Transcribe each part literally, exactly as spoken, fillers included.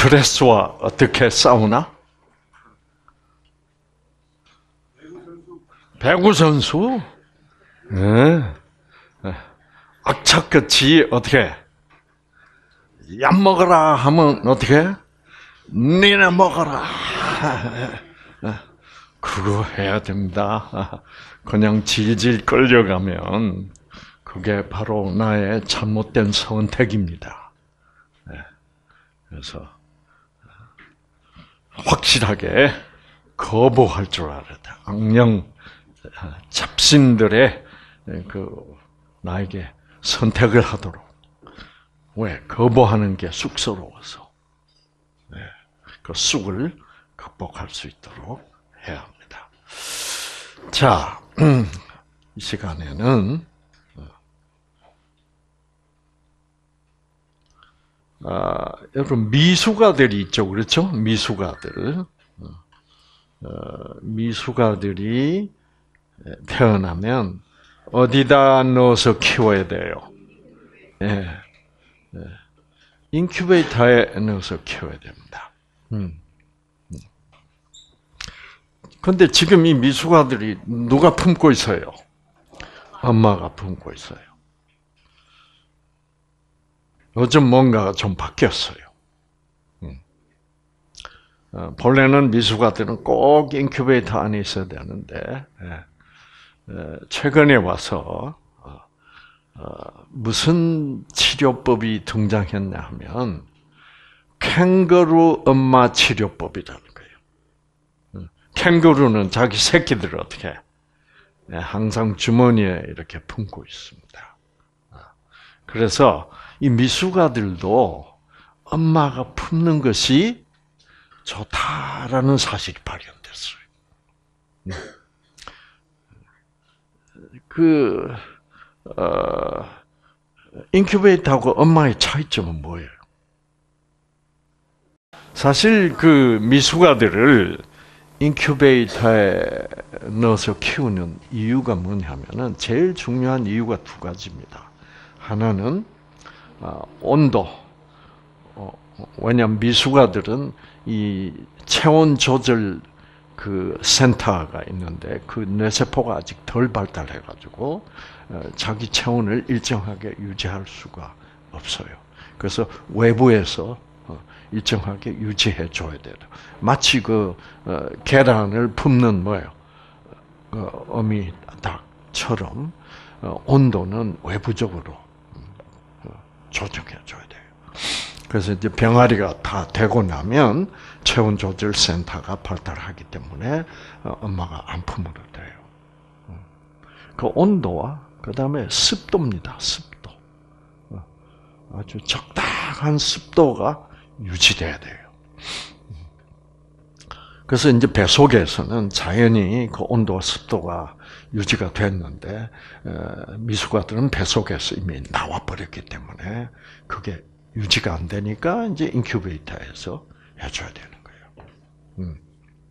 스트레스와 어떻게 싸우나? 배구 선수. 네. 악착같이 어떻게? 약 먹어라 하면 어떻게? 니네 먹어라. 그거 해야 됩니다. 그냥 질질 끌려가면 그게 바로 나의 잘못된 선택입니다. 그래서 확실하게 거부할 줄 알아야 돼. 악령 잡신들의 그 나에게 선택을 하도록. 왜? 거부하는 게 쑥스러워서. 네. 그 쑥을 극복할 수 있도록 해야 합니다. 자, 이 시간에는 아, 여러분 미숙아들이 있죠, 그렇죠? 미숙아들, 어, 미숙아들이 태어나면 어디다 넣어서 키워야 돼요? 예, 예. 인큐베이터에 넣어서 키워야 됩니다. 음. 근데 지금 이 미숙아들이 누가 품고 있어요? 엄마가 품고 있어요. 요즘 뭔가가 좀 바뀌었어요. 음. 어, 본래는 미숙아들은 꼭 인큐베이터 안에 있어야 되는데, 예. 최근에 와서 무슨 치료법이 등장했냐 하면 캥거루 엄마 치료법이라는 거예요. 캥거루는 자기 새끼들을 어떻게 해? 항상 주머니에 이렇게 품고 있습니다. 그래서 이 미숙아들도 엄마가 품는 것이 좋다라는 사실이 발견됐어요. 그 어, 인큐베이터하고 엄마의 차이점은 뭐예요? 사실 그 미숙아들을 인큐베이터에 넣어서 키우는 이유가 뭐냐면은 제일 중요한 이유가 두 가지입니다. 하나는 어, 온도. 어, 왜냐하면 미숙아들은 이 체온 조절 그 센터가 있는데 그 뇌세포가 아직 덜 발달해가지고 자기 체온을 일정하게 유지할 수가 없어요. 그래서 외부에서 일정하게 유지해 줘야 돼요. 마치 그 계란을 품는 뭐예요? 어미 닭처럼 온도는 외부적으로 조정해 줘야 돼요. 그래서 이제 병아리가 다 되고 나면 체온 조절 센터가 발달하기 때문에 엄마가 안 품어도 돼요. 그 온도와 그 다음에 습도입니다. 습도. 아주 적당한 습도가 유지돼야 돼요. 그래서 이제 뱃속에서는 자연히 그 온도와 습도가 유지가 됐는데 미숙아들은 뱃속에서 이미 나와 버렸기 때문에 그게 유지가 안 되니까 이제 인큐베이터에서 해줘야 되는 거예요. 음.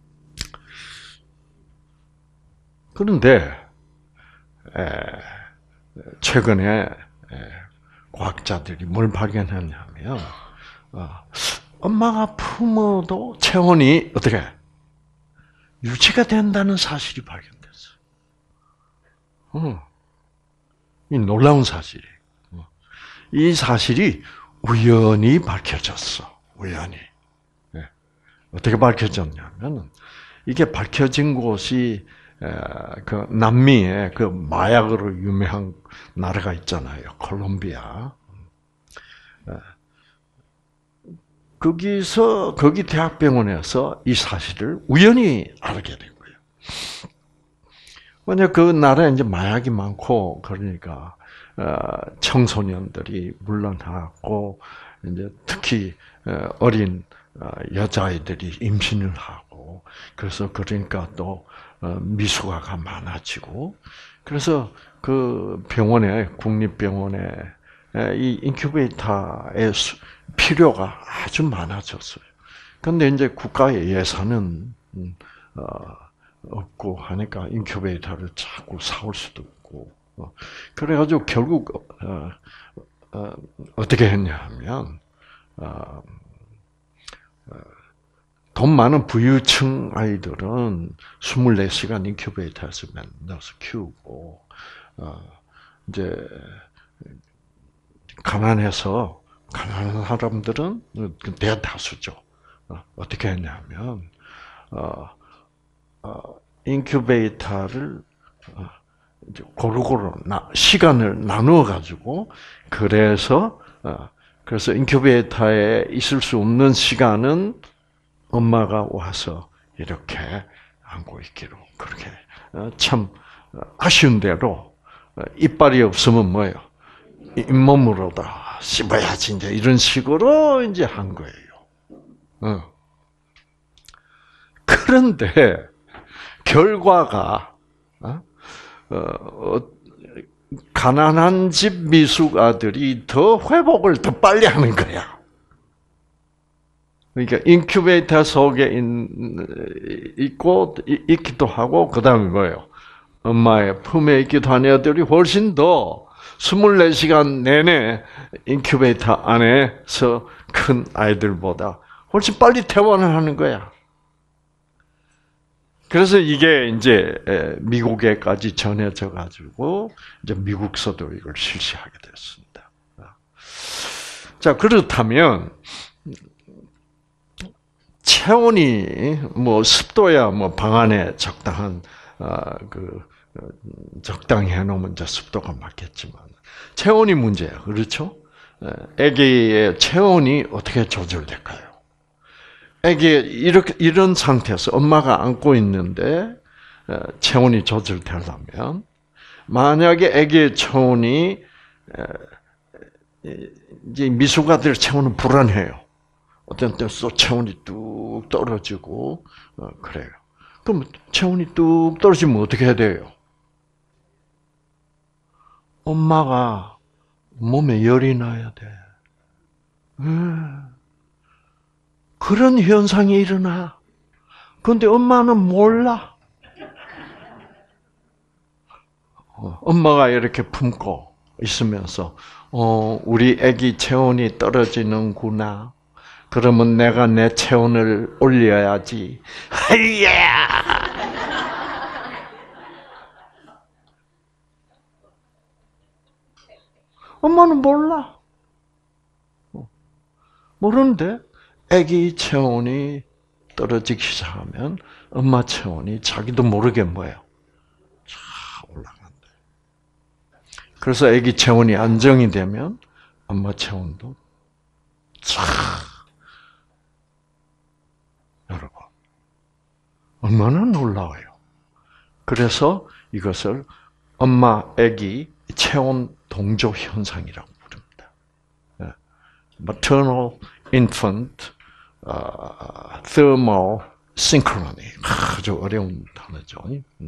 그런데 에, 최근에 에, 과학자들이 뭘 발견했냐면 어, 엄마가 품어도 체온이 어떻게 유지가 된다는 사실이 발견됐어요. 어. 이 놀라운 사실이에요. 어. 이 사실이 우연히 밝혀졌어. 우연히. 네. 어떻게 밝혀졌냐면 이게 밝혀진 곳이 그 남미에 그 마약으로 유명한 나라가 있잖아요. 콜롬비아. 거기서 거기 대학병원에서 이 사실을 우연히 알게 된 거예요. 왜냐 그 나라에 이제 마약이 많고 그러니까 청소년들이 물러나고 이제 특히 어린 여자아이들이 임신을 하고 그래서 그러니까 또 미숙아가 많아지고 그래서 그 병원에 국립병원에 이 인큐베이터의 필요가 아주 많아졌어요. 그런데 이제 국가의 예산은 없고 하니까 인큐베이터를 자꾸 사올 수도 없고 그래가지고 결국 어떻게 했냐 하면 돈 많은 부유층 아이들은 이십사 시간 인큐베이터에서 넣어서 키우고, 어, 이제, 가난해서, 가난한 사람들은 대다수죠. 어, 어떻게 했냐면, 어, 어, 인큐베이터를, 어, 이제 고루고루 나, 시간을 나누어 가지고, 그래서, 어, 그래서 인큐베이터에 있을 수 없는 시간은 엄마가 와서 이렇게 안고 있기로. 그렇게 참 아쉬운 대로 이빨이 없으면 뭐예요? 잇몸으로 다 씹어야지 이제 이런 식으로 이제 한 거예요. 그런데 결과가 어, 가난한 집 미숙 아들이 더 회복을 더 빨리 하는 거야. 그러니까 인큐베이터 속에 있고 있기도 하고 그다음에 뭐예요? 엄마의 품에 있기도 한 애들이 훨씬 더 이십사 시간 내내 인큐베이터 안에서 큰 아이들보다 훨씬 빨리 퇴원을 하는 거야. 그래서 이게 이제 미국에까지 전해져 가지고 이제 미국서도 이걸 실시하게 됐습니다. 자, 그렇다면 체온이 뭐 습도야 뭐 방 안에 적당한 어, 그 적당히 해놓으면 이제 습도가 맞겠지만 체온이 문제야, 그렇죠? 아기의 체온이 어떻게 조절될까요? 아기 이렇게 이런 상태에서 엄마가 안고 있는데 체온이 조절되려면 만약에 아기의 체온이 이제 미숙아들 체온은 불안해요. 어떤 때는 또 체온이 뚝 떨어지고 어, 그래요. 그럼 체온이 뚝 떨어지면 어떻게 해야 돼요? 엄마가 몸에 열이 나야 돼. 음. 그런 현상이 일어나. 그런데 엄마는 몰라. 어, 엄마가 이렇게 품고 있으면서 어, 우리 아기 체온이 떨어지는구나. 그러면 내가 내 체온을 올려야지. 하이야! 엄마는 몰라. 모르는데 아기 체온이 떨어지기 시작하면 엄마 체온이 자기도 모르게 뭐예요? 쫙 올라간다. 그래서 아기 체온이 안정이 되면 엄마 체온도 쫙. 여러분, 얼마나 놀라워요. 그래서 이것을 엄마, 아기 체온 동조 현상이라고 부릅니다. Maternal Infant uh, Thermal Synchrony. 아주 어려운 단어죠.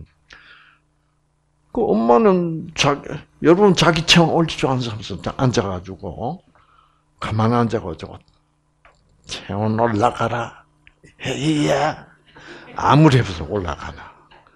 그 엄마는 자, 여러분 자기 체온 올릴 줄 아는 사람 앉아가지고 가만 앉아가지고 체온 올라가라. 헤이야. 아무리 해봐서 올라가나.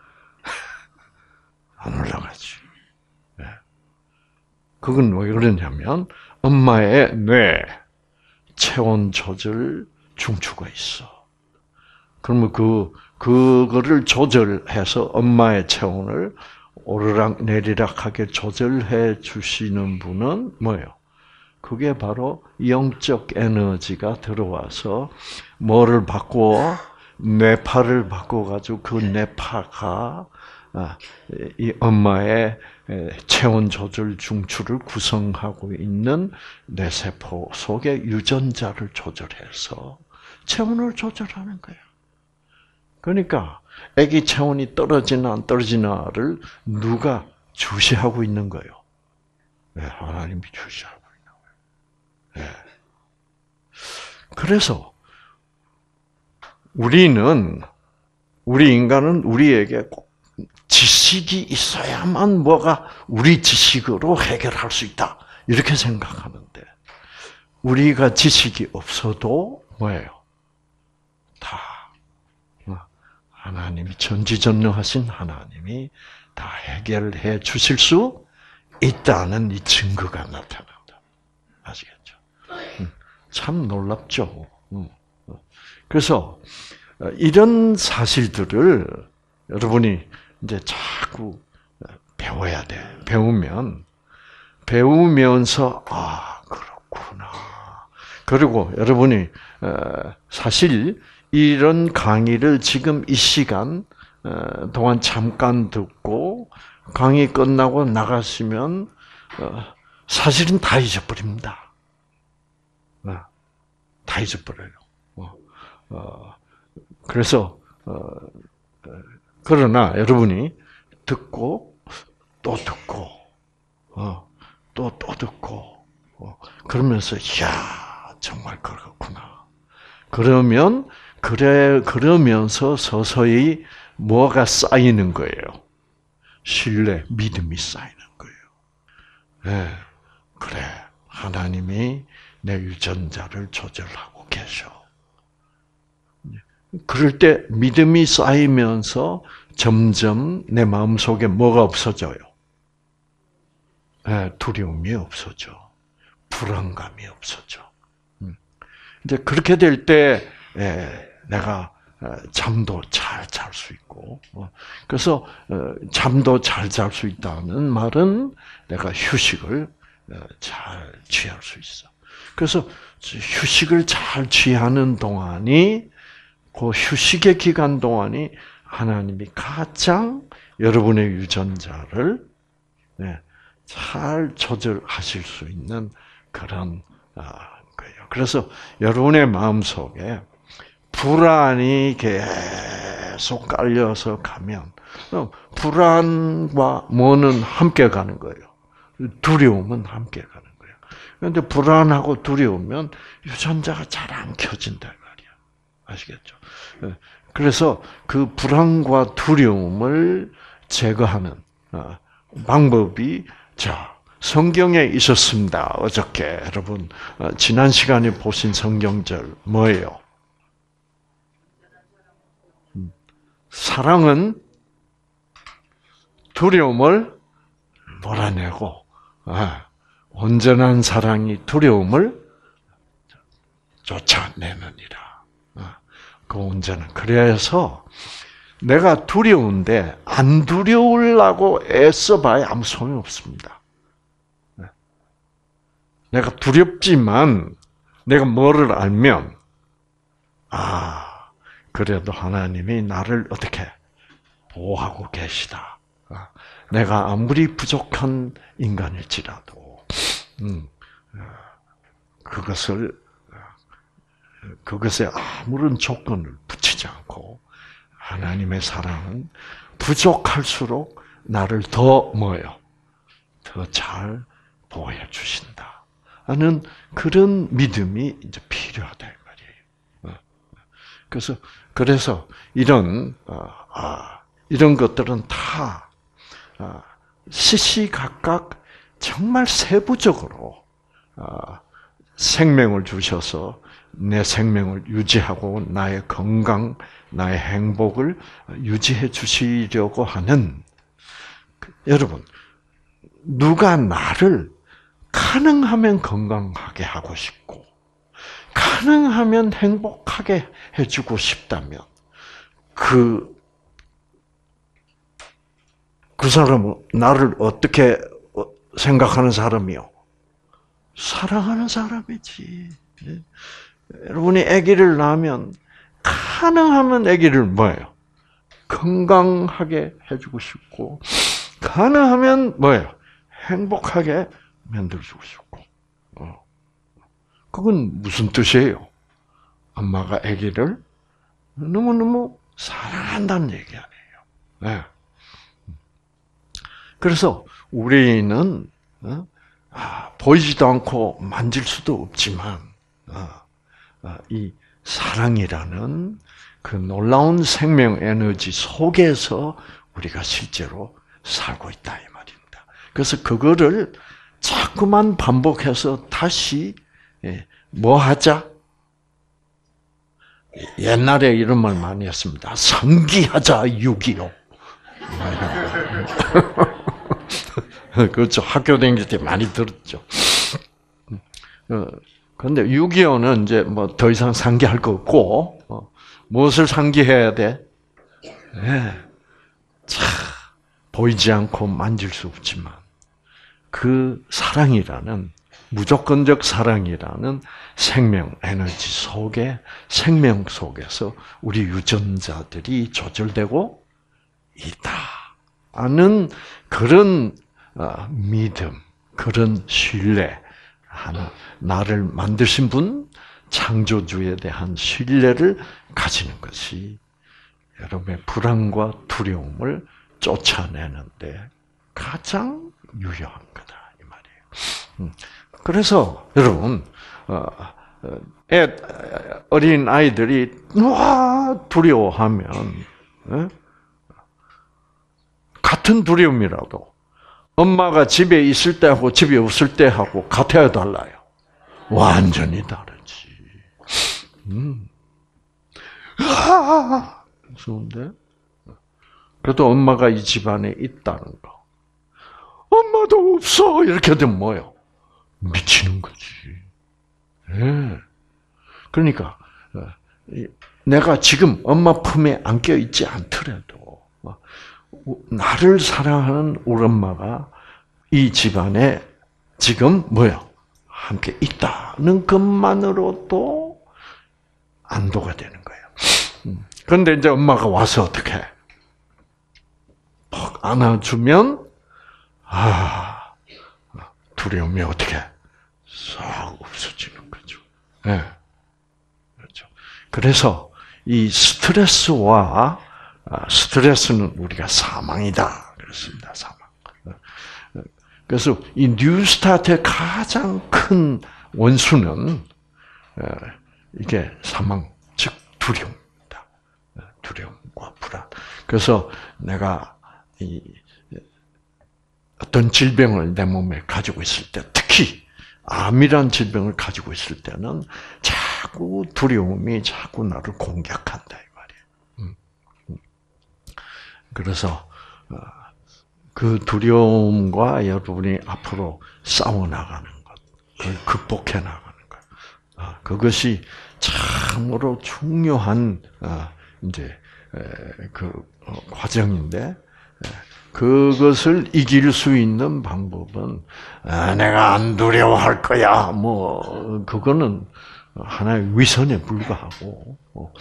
안 올라가지. 네. 그건 왜 그러냐면 엄마의 뇌 체온 조절 중추가 있어. 그러면 그 그거를 조절해서 엄마의 체온을 오르락 내리락하게 조절해 주시는 분은 뭐예요? 그게 바로 영적 에너지가 들어와서 뭐를 바꾸어? 뇌파를 바꿔가지고 그 뇌파가 이 엄마의 체온 조절 중추를 구성하고 있는 뇌세포 속의 유전자를 조절해서 체온을 조절하는 거예요. 그러니까 아기 체온이 떨어지나 안 떨어지나를 누가 주시하고 있는 거예요? 네, 하나님이 주시하고 있는 거예요. 네. 그래서 우리는 우리 인간은 우리에게 꼭 지식이 있어야만 뭐가 우리 지식으로 해결할 수 있다 이렇게 생각하는데 우리가 지식이 없어도 뭐예요? 다 하나님이 전지전능하신 하나님이 다 해결해 주실 수 있다는 이 증거가 나타난다. 아시겠죠? 참 놀랍죠? 그래서 이런 사실들을 여러분이 이제 자꾸 배워야 돼. 배우면 배우면서 아 그렇구나. 그리고 여러분이 사실 이런 강의를 지금 이 시간 동안 잠깐 듣고 강의 끝나고 나가시면 사실은 다 잊어버립니다. 다 잊어버려요. 그래서 그러나 여러분이 듣고 또 듣고 또 또 듣고 그러면서 이야 정말 그렇구나. 그러면 그래 그러면서 서서히 뭐가 쌓이는 거예요? 신뢰, 믿음이 쌓이는 거예요. 네, 그래 하나님이 내 유전자를 조절하고 계셔. 그럴 때 믿음이 쌓이면서 점점 내 마음속에 뭐가 없어져요? 네, 두려움이 없어져. 불안감이 없어져. 이제 그렇게 될 때 내가 잠도 잘 잘 수 있고, 그래서 잠도 잘 잘 수 있다는 말은 내가 휴식을 잘 취할 수 있어. 그래서 휴식을 잘 취하는 동안이 그 휴식의 기간 동안이 하나님이 가장 여러분의 유전자를 잘 조절하실 수 있는 그런 거예요. 그래서 여러분의 마음속에 불안이 계속 깔려서 가면 불안과 뭐는 함께 가는 거예요. 두려움은 함께 가는 거예요. 그런데 불안하고 두려우면 유전자가 잘 안 켜진다 말이야. 아시겠죠? 그래서 그 불안과 두려움을 제거하는 방법이 자 성경에 있었습니다. 어저께 여러분 지난 시간에 보신 성경절 뭐예요? 사랑은 두려움을 몰아내고 온전한 사랑이 두려움을 쫓아내느니라. 그 온전한 그래서 내가 두려운데 안 두려우려고 애써봐야 아무 소용이 없습니다. 내가 두렵지만 내가 뭐를 알면 아 그래도 하나님이 나를 어떻게 보호하고 계시다. 내가 아무리 부족한 인간일지라도 음, 그것을 그것에 아무런 조건을 붙이지 않고 하나님의 사랑은 부족할수록 나를 더 뭐요? 더 잘 보호해 주신다. 하는 그런 믿음이 이제 필요하다 이 말이에요. 그래서 그래서 이런 아, 이런 것들은 다 시시각각 정말 세부적으로 생명을 주셔서 내 생명을 유지하고 나의 건강, 나의 행복을 유지해 주시려고 하는 여러분 누가 나를 가능하면 건강하게 하고 싶고 가능하면 행복하게 해주고 싶다면 그, 그 사람은 나를 어떻게 생각하는 사람이요? 사랑하는 사람이지. 여러분이 아기를 낳으면 가능하면 아기를 뭐예요? 건강하게 해주고 싶고 가능하면 뭐예요? 행복하게 만들어주고 싶고. 어. 그건 무슨 뜻이에요? 엄마가 아기를 너무너무 사랑한다는 얘기 아니에요. 네. 그래서 우리는 어? 아, 보이지도 않고 만질 수도 없지만 어, 어, 이 사랑이라는 그 놀라운 생명 에너지 속에서 우리가 실제로 살고 있다 이 말입니다. 그래서 그거를 자꾸만 반복해서 다시 뭐 하자? 옛날에 이런 말 많이 했습니다. 상기하자 육이오. 그렇죠. 학교 다닐 때 많이 들었죠. 그런데 육이오는 이제 뭐 더 이상 상기할 거 없고 무엇을 상기해야 돼? 네. 참, 보이지 않고 만질 수 없지만 그 사랑이라는 무조건적 사랑이라는 생명 에너지 속에 생명 속에서 우리 유전자들이 조절되고 있다는 그런 믿음, 그런 신뢰, 하나 나를 만드신 분, 창조주에 대한 신뢰를 가지는 것이 여러분의 불안과 두려움을 쫓아내는데 가장 유효한 거다 이 말이에요. 그래서 여러분 애, 어린 아이들이 와 두려워하면 같은 두려움이라도 엄마가 집에 있을 때하고 집에 없을 때하고 같아야 달라요. 완전히 다르지. 음. 아, 무서운데? 그래도 엄마가 이 집안에 있다는 거. 엄마도 없어! 이렇게 되면 뭐예요? 미치는 거지. 네. 그러니까, 내가 지금 엄마 품에 안겨 있지 않더라도, 나를 사랑하는 우리 엄마가 이 집안에 지금 뭐예요? 함께 있다는 것만으로도 안도가 되는 거예요. 그런데 이제 엄마가 와서 어떻게 해? 퍽 안아주면 아 두려움이 어떻게 싹 없어지는 거죠. 네. 그렇죠. 그래서 이 스트레스와 스트레스는 우리가 사망이다 그랬습니다. 사망. 그래서 이 뉴스타트의 가장 큰 원수는 이게 사망, 즉 두려움입니다. 두려움과 불안. 그래서 내가 이 어떤 질병을 내 몸에 가지고 있을 때, 특히 암이란 질병을 가지고 있을 때는 자꾸 두려움이 자꾸 나를 공격한다 이 말이에요. 그래서 그 두려움과 여러분이 앞으로 싸워 나가는 것, 그걸 극복해 나가는 것, 그것이 참으로 중요한 이제 그 과정인데. 그것을 이길 수 있는 방법은 아, 내가 안 두려워할 거야. 뭐 그거는 하나의 위선에 불과하고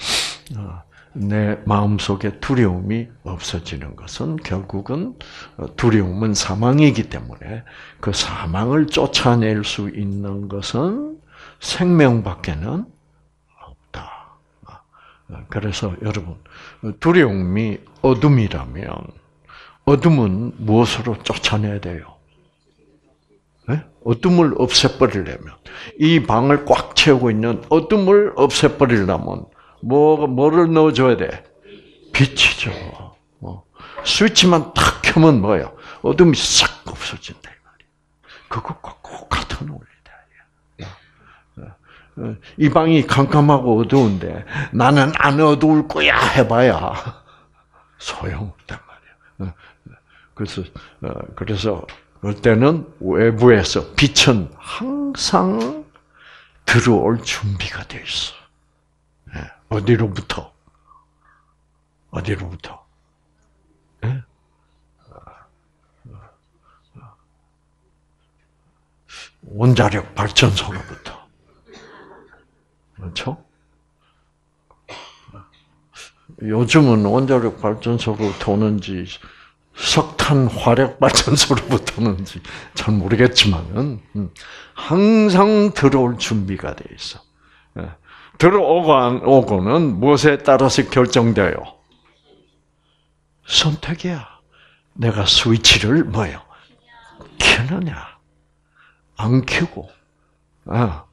내 마음속에 두려움이 없어지는 것은 결국은 두려움은 사망이기 때문에 그 사망을 쫓아낼 수 있는 것은 생명밖에는 없다. 그래서 여러분 두려움이 어둠이라면 어둠은 무엇으로 쫓아내야 돼요? 네? 어둠을 없애버리려면 이 방을 꽉 채우고 있는 어둠을 없애버리려면 뭐 뭐를 넣어줘야 돼? 빛이죠. 어. 스위치만 탁 켜면 뭐예요? 어둠이 싹 없어진다 이 말이에요. 그것과 꼭 같은 원리다. 이 방이 캄캄하고 어두운데 나는 안 어두울 거야 해봐야 소용없단 말이에요. 그래서 그래서 그때는 외부에서 빛은 항상 들어올 준비가 돼 있어. 어디로부터? 어디로부터? 원자력 발전소로부터. 그렇죠? 요즘은 원자력 발전소로부터 오는지 석탄 화력 발전소로부터 오는지 잘 모르겠지만은 항상 들어올 준비가 돼 있어. 들어오고 안 오고는 무엇에 따라서 결정돼요? 선택이야. 내가 스위치를 뭐예요? 켜느냐, 안 켜고. 아.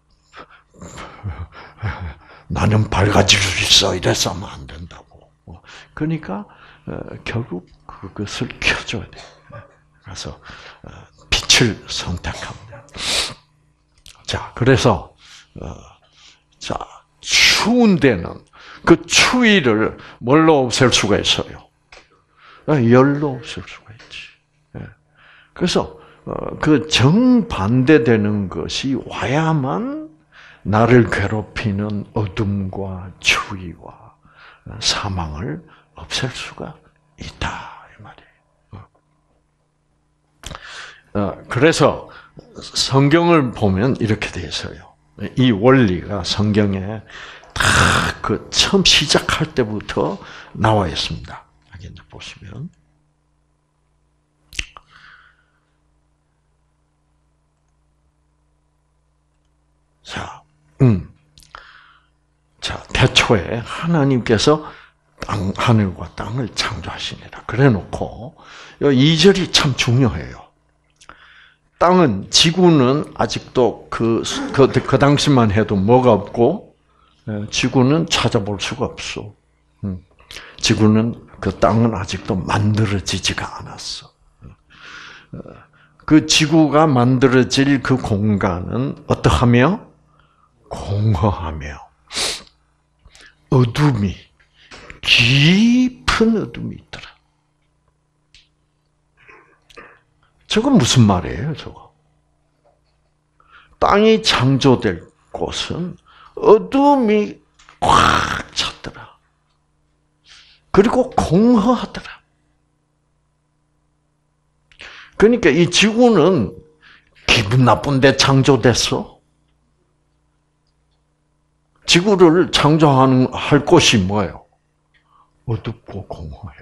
나는 밝아질 수 있어. 이래서 하면 안 된다고. 그러니까 결국 그것을 켜줘야 돼. 그래서 빛을 선택합니다. 자, 그래서 자 추운 데는 그 추위를 뭘로 없앨 수가 있어요? 열로 없앨 수가 있지. 그래서 그 정반대되는 것이 와야만 나를 괴롭히는 어둠과 추위와 사망을 없앨 수가 있다 이 말이에요. 어, 그래서 성경을 보면 이렇게 돼 있어요. 이 원리가 성경에 다 그 처음 시작할 때부터 나와 있습니다. 여기 이제 보시면. 자, 음. 자, 태초에 하나님께서 땅, 하늘과 땅을 창조하시니라. 그래 놓고, 이 절이 참 중요해요. 땅은, 지구는 아직도 그, 그, 그 당시만 해도 뭐가 없고, 지구는 찾아볼 수가 없어. 지구는, 그 땅은 아직도 만들어지지가 않았어. 그 지구가 만들어질 그 공간은 어떠하며? 공허하며, 어둠이, 깊은 어둠이 있더라. 저건 무슨 말이에요, 저거? 땅이 창조될 곳은 어둠이 꽉 찼더라. 그리고 공허하더라. 그러니까 이 지구는 기분 나쁜데 창조됐어? 지구를 창조하는, 할 곳이 뭐예요? 어둡고 공허해.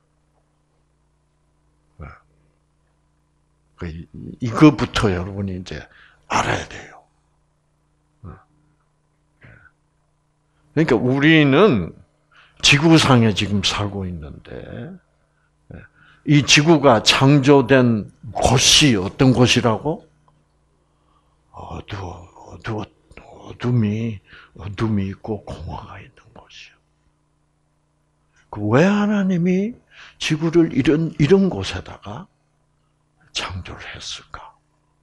이거부터 여러분이 이제 알아야 돼요. 그러니까 우리는 지구상에 지금 살고 있는데, 이 지구가 창조된 곳이 어떤 곳이라고? 어두워, 어두워, 어둠이, 어둠이 있고 공허가 있는 곳이요. 왜 하나님이 지구를 이런, 이런 곳에다가 창조를 했을까?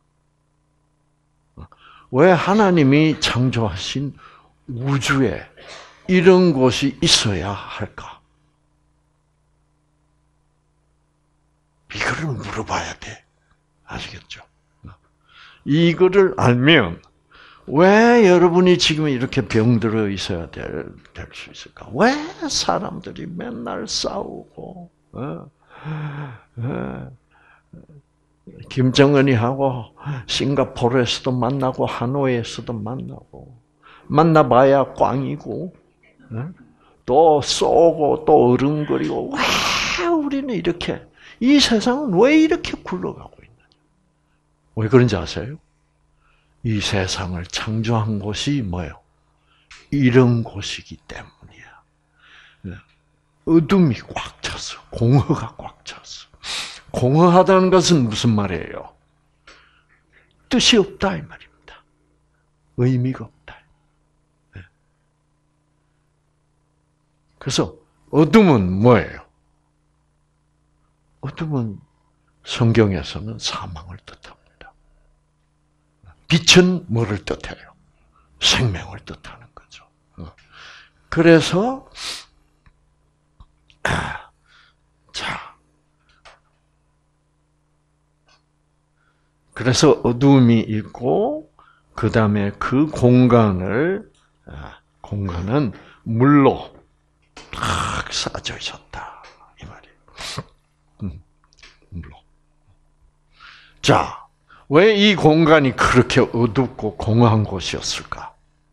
왜 하나님이 창조하신 우주에 이런 곳이 있어야 할까? 이거를 물어봐야 돼. 아시겠죠? 이거를 알면 왜 여러분이 지금 이렇게 병들어 있어야 될, 될 수 있을까? 왜 사람들이 맨날 싸우고, 어? 어? 김정은이하고 싱가포르에서도 만나고 하노이에서도 만나고 만나봐야 꽝이고 어? 또 쏘고 또 어른거리고 왜 우리는 이렇게 이 세상은 왜 이렇게 굴러가고 있느냐? 왜 그런지 아세요? 이 세상을 창조한 곳이 뭐예요? 이런 곳이기 때문이야. 어둠이 꽉 찼어. 공허가 꽉 찼어. 공허하다는 것은 무슨 말이에요? 뜻이 없다 이 말입니다. 의미가 없다. 그래서 어둠은 뭐예요? 어둠은 성경에서는 사망을 뜻합니다. 빛은 뭐를 뜻해요? 생명을 뜻하는 거죠. 그래서 아, 자, 그래서 어둠이 있고 그 다음에 그 공간을 공간은 물로 탁 싸져 있었다 이 말이에요. 음, 물로. 자. 왜 이 공간이 그렇게 어둡고 공허한 곳이었을까?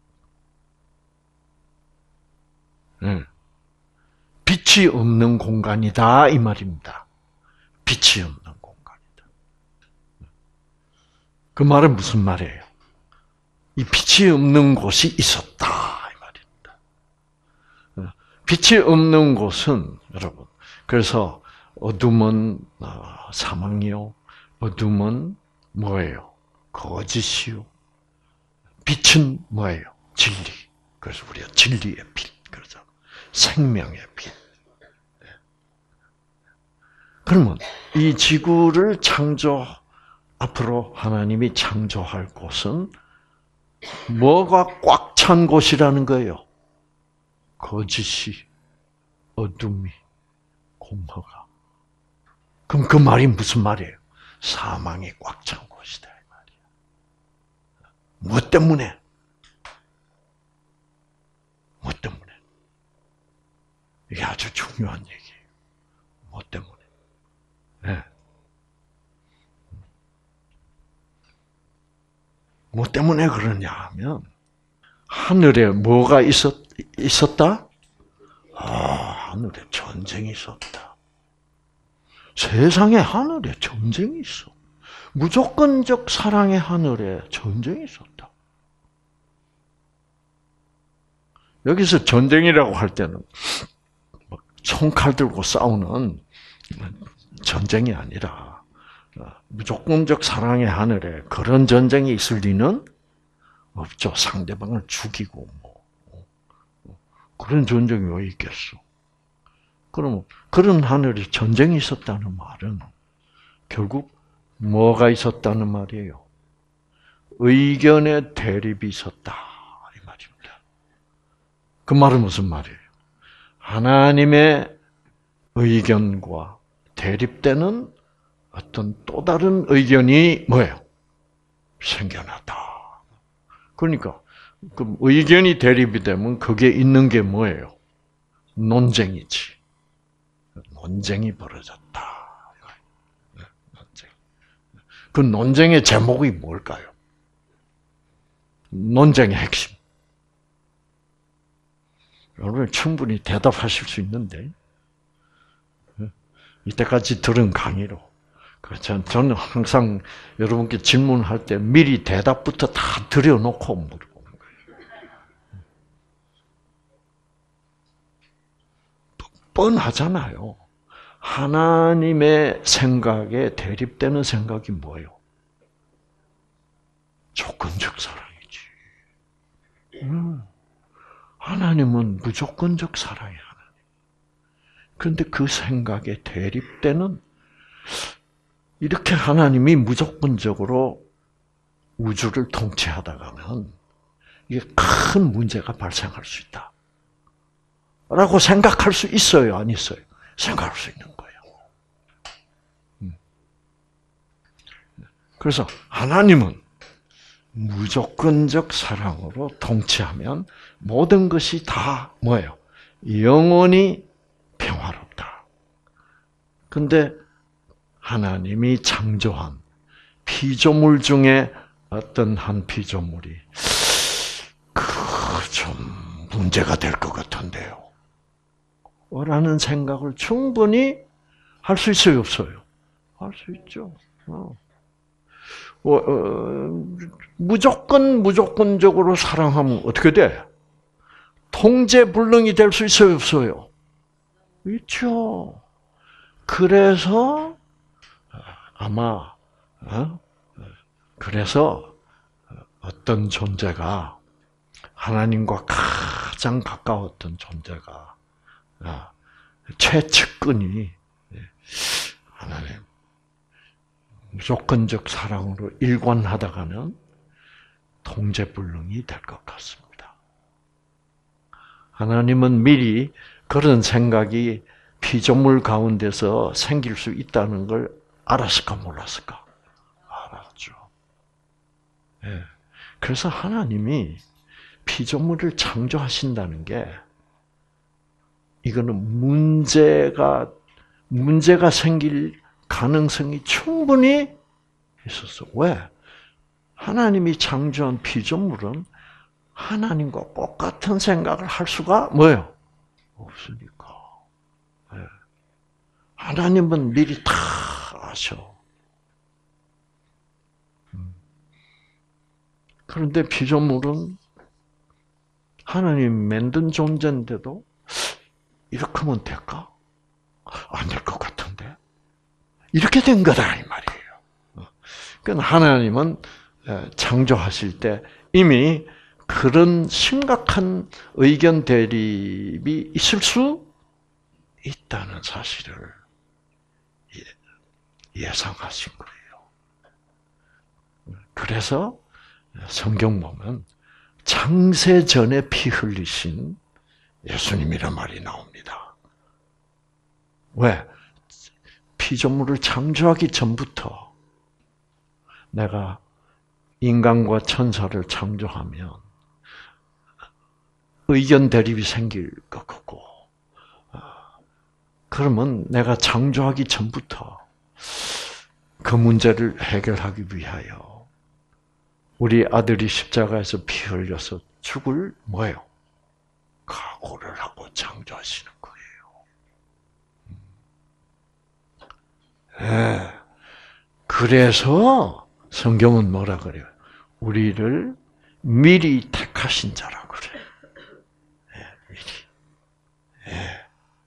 응. 빛이 없는 공간이다 이 말입니다. 빛이 없는 공간이다. 그 말은 무슨 말이에요? 이 빛이 없는 곳이 있었다 이 말입니다. 빛이 없는 곳은 여러분, 그래서 어둠은 사망이요, 어둠은 뭐예요? 거짓이요. 빛은 뭐예요? 진리. 그래서 우리가 진리의 빛, 그러죠. 생명의 빛. 그러면 이 지구를 창조, 앞으로 하나님이 창조할 곳은 뭐가 꽉 찬 곳이라는 거예요? 거짓이, 어둠이, 공허가. 그럼 그 말이 무슨 말이에요? 사망이 꽉 찬 곳이다 이 말이야. 무엇 때문에? 무엇 때문에? 이게 아주 중요한 얘기예요. 뭐 때문에? 네. 뭐 때문에 그러냐 하면 하늘에 뭐가 있었, 있었다? 아, 하늘에 전쟁이 있었다. 세상에 하늘에 전쟁이 있어. 무조건적 사랑의 하늘에 전쟁이 있었다. 여기서 전쟁이라고 할 때는 총칼 들고 싸우는 전쟁이 아니라 무조건적 사랑의 하늘에 그런 전쟁이 있을 리는 없죠. 상대방을 죽이고 뭐 그런 전쟁이 왜 있겠어? 그럼 그런 하늘에 전쟁이 있었다는 말은 결국 뭐가 있었다는 말이에요? 의견의 대립이 있었다 이 말입니다. 그 말은 무슨 말이에요? 하나님의 의견과 대립되는 어떤 또 다른 의견이 뭐예요? 생겨났다. 그러니까 그 의견이 대립이 되면 그게 있는 게 뭐예요? 논쟁이지. 논쟁이 벌어졌다. 논쟁. 그 논쟁의 제목이 뭘까요? 논쟁의 핵심. 여러분 충분히 대답하실 수 있는데 이때까지 들은 강의로 저는 항상 여러분께 질문할 때 미리 대답부터 다 드려놓고 물어보는 거예요. 뻔하잖아요. 하나님의 생각에 대립되는 생각이 뭐예요? 조건적 사랑이지. 음. 하나님은 무조건적 사랑이 하나님. 그런데 그 생각에 대립되는 이렇게 하나님이 무조건적으로 우주를 통치하다 가면 이게 큰 문제가 발생할 수 있다. 라고 생각할 수 있어요, 안 있어요? 생각할 수 있는 거예요. 그래서 하나님은 무조건적 사랑으로 통치하면 모든 것이 다 뭐예요? 영원히 평화롭다. 근데 하나님이 창조한 피조물 중에 어떤 한 피조물이 그 좀 문제가 될 것 같은데요. 라는 생각을 충분히 할 수 있어요, 없어요? 할 수 있죠. 어. 어, 어, 무조건 무조건적으로 사랑하면 어떻게 돼? 통제불능이 될 수 있어요, 없어요? 있죠. 그래서 아마 어? 그래서 어떤 존재가 하나님과 가장 가까웠던 존재가 최측근이 하나님 무조건적 사랑으로 일관하다가는 통제불능이 될 것 같습니다. 하나님은 미리 그런 생각이 피조물 가운데서 생길 수 있다는 걸 알았을까 몰랐을까? 알았죠. 네. 그래서 하나님이 피조물을 창조하신다는 게 이거는 문제가 문제가 생길 가능성이 충분히 있었어. 왜? 하나님이 창조한 피조물은 하나님과 똑같은 생각을 할 수가 뭐예요? 없으니까. 네. 하나님은 미리 다 아셔. 그런데 피조물은 하나님 만든 존재인데도 이렇게 하면 될까? 안 될 것 같은데. 이렇게 된 거다 이 말이에요. 그러니까 하나님은 창조하실 때 이미 그런 심각한 의견 대립이 있을 수 있다는 사실을 예상하신 거예요. 그래서 성경 보면 창세 전에 피 흘리신 예수님이란 말이 나옵니다. 왜? 피조물을 창조하기 전부터 내가 인간과 천사를 창조하면 의견 대립이 생길 것 같고 그러면 내가 창조하기 전부터 그 문제를 해결하기 위하여 우리 아들이 십자가에서 피 흘려서 죽을 뭐예요? 각오를 하고 창조하시는 거예요. 네. 그래서 성경은 뭐라 그래요? 우리를 미리 택하신 자라고 그래요. 네, 미리. 네.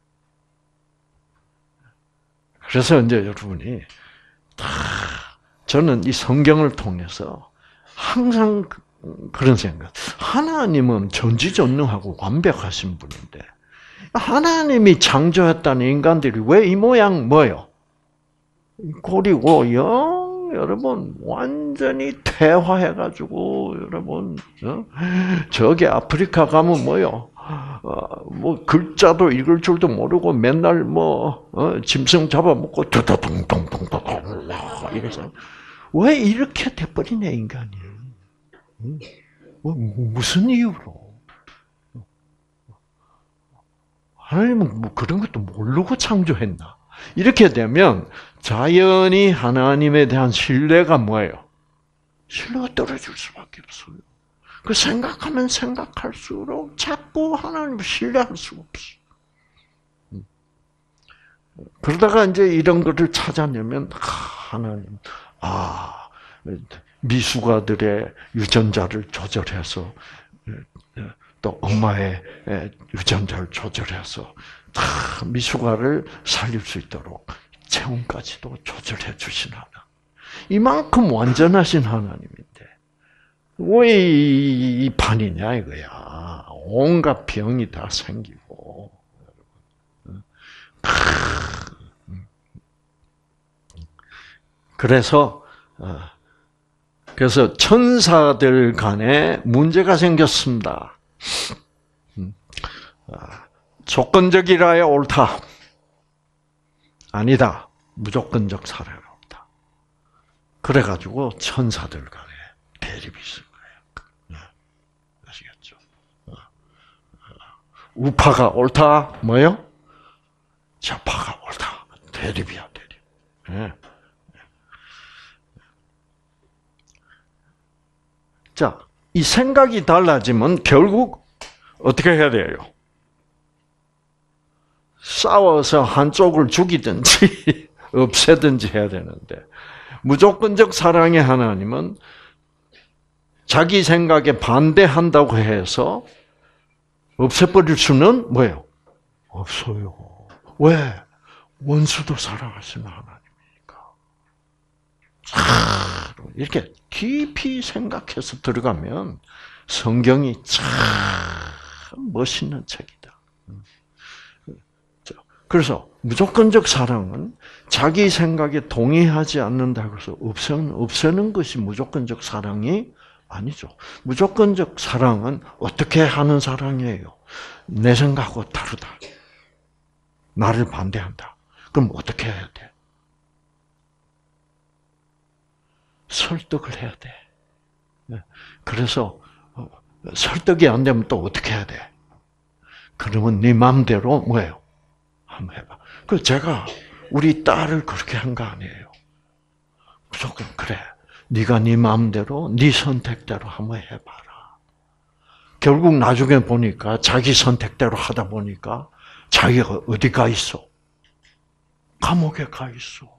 그래서 이제 여러분이 다 저는 이 성경을 통해서 항상 그런 생각. 하나님은 전지전능하고 완벽하신 분인데 하나님이 창조했다는 인간들이 왜 이 모양 뭐요? 고리고 영 여러분 완전히 퇴화해가지고 여러분 어? 저기 아프리카 가면 뭐요? 어, 뭐 글자도 읽을 줄도 모르고 맨날 뭐 어, 짐승 잡아먹고 두두둥둥둥둥 이래서 왜 이렇게 돼버리네 인간이? 뭐, 무슨 이유로? 하나님은 뭐 그런 것도 모르고 창조했나? 이렇게 되면 자연히 하나님에 대한 신뢰가 뭐예요? 신뢰가 떨어질 수밖에 없어요. 그 생각하면 생각할수록 자꾸 하나님을 신뢰할 수가 없어. 그러다가 이제 이런 것을 찾아내면 하나님, 아 미숙아들의 유전자를 조절해서 또 엄마의 유전자를 조절해서 다 미숙아를 살릴 수 있도록 체온까지도 조절해 주신 하나님. 이만큼 완전하신 하나님인데 왜 이 판이냐 이거야. 온갖 병이 다 생기고. 그래서 그래서 천사들 간에 문제가 생겼습니다. 조건적이라야 옳다. 아니다. 무조건적 사랑이 옳다. 그래가지고 천사들 간에 대립이 있을 거예요. 아시겠죠? 우파가 옳다. 뭐요? 좌파가 옳다. 대립이야, 대립. 네. 자, 이 생각이 달라지면 결국 어떻게 해야 돼요? 싸워서 한쪽을 죽이든지 없애든지 해야 되는데 무조건적 사랑의 하나님은 자기 생각에 반대한다고 해서 없애버릴 수는 뭐예요? 없어요. 왜? 원수도 사랑하시는 하나님이니까. 이렇게 깊이 생각해서 들어가면 성경이 참 멋있는 책이다. 그래서 무조건적 사랑은 자기 생각에 동의하지 않는다고 해서 없애는, 없애는 것이 무조건적 사랑이 아니죠. 무조건적 사랑은 어떻게 하는 사랑이에요? 내 생각하고 다르다. 나를 반대한다. 그럼 어떻게 해야 돼? 설득을 해야 돼. 그래서 설득이 안 되면 또 어떻게 해야 돼? 그러면 네 마음대로 뭐예요? 한번 해봐. 그 제가 우리 딸을 그렇게 한 거 아니에요. 무조건 그래. 네가 네 마음대로, 네 선택대로 한번 해봐라. 결국 나중에 보니까 자기 선택대로 하다 보니까 자기가 어디 가 있어? 감옥에 가 있어.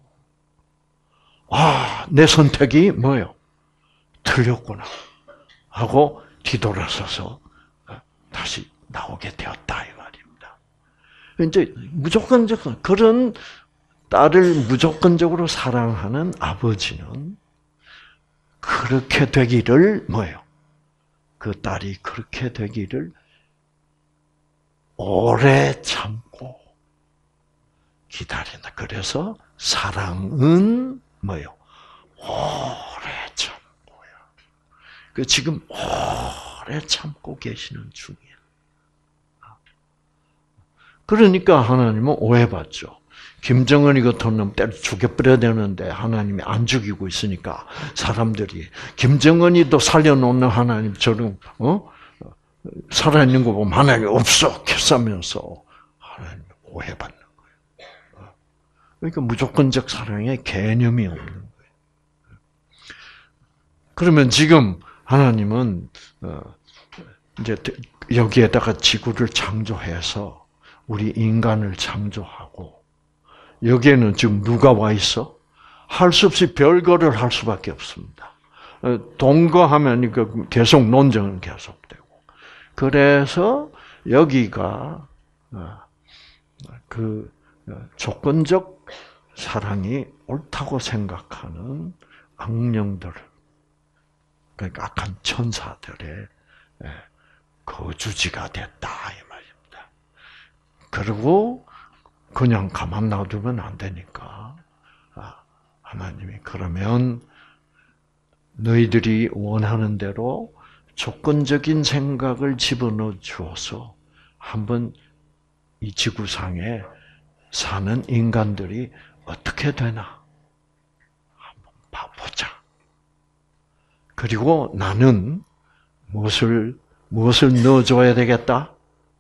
아, 내 선택이 뭐예요? 틀렸구나. 하고 뒤돌아서서 다시 나오게 되었다 이 말입니다. 이제 무조건적 그런 딸을 무조건적으로 사랑하는 아버지는 그렇게 되기를 뭐예요? 그 딸이 그렇게 되기를 오래 참고 기다린다. 그래서 사랑은 뭐예요? 오래 참고요. 그 지금 오래 참고 계시는 중이에요. 그러니까 하나님은 오해받죠. 김정은이 같은 놈 때려 죽여버려야 되는데 하나님이 안 죽이고 있으니까 사람들이 김정은이도 살려놓는 하나님처럼 어? 살아있는 거 보면 하나님이 없어 캐싸면서 하나님이 오해받는 거예요. 그러니까 무조건적 사랑의 개념이 없는 거예요. 그러면 지금 하나님은 이제 여기에다가 지구를 창조해서 우리 인간을 창조하고 여기에는 지금 누가 와 있어? 할 수 없이 별거를 할 수밖에 없습니다. 동거하면 계속 논쟁은 계속되고. 그래서 여기가 그 조건적 사랑이 옳다고 생각하는 악령들, 그러니까 악한 천사들의 거주지가 됐다 이 말입니다. 그리고 그냥 가만 놔두면 안 되니까 하나님이 그러면 너희들이 원하는 대로 조건적인 생각을 집어넣어 주어서 한번 이 지구상에 사는 인간들이 어떻게 되나 한번 봐보자. 그리고 나는 무엇을 무엇을 넣어줘야 되겠다?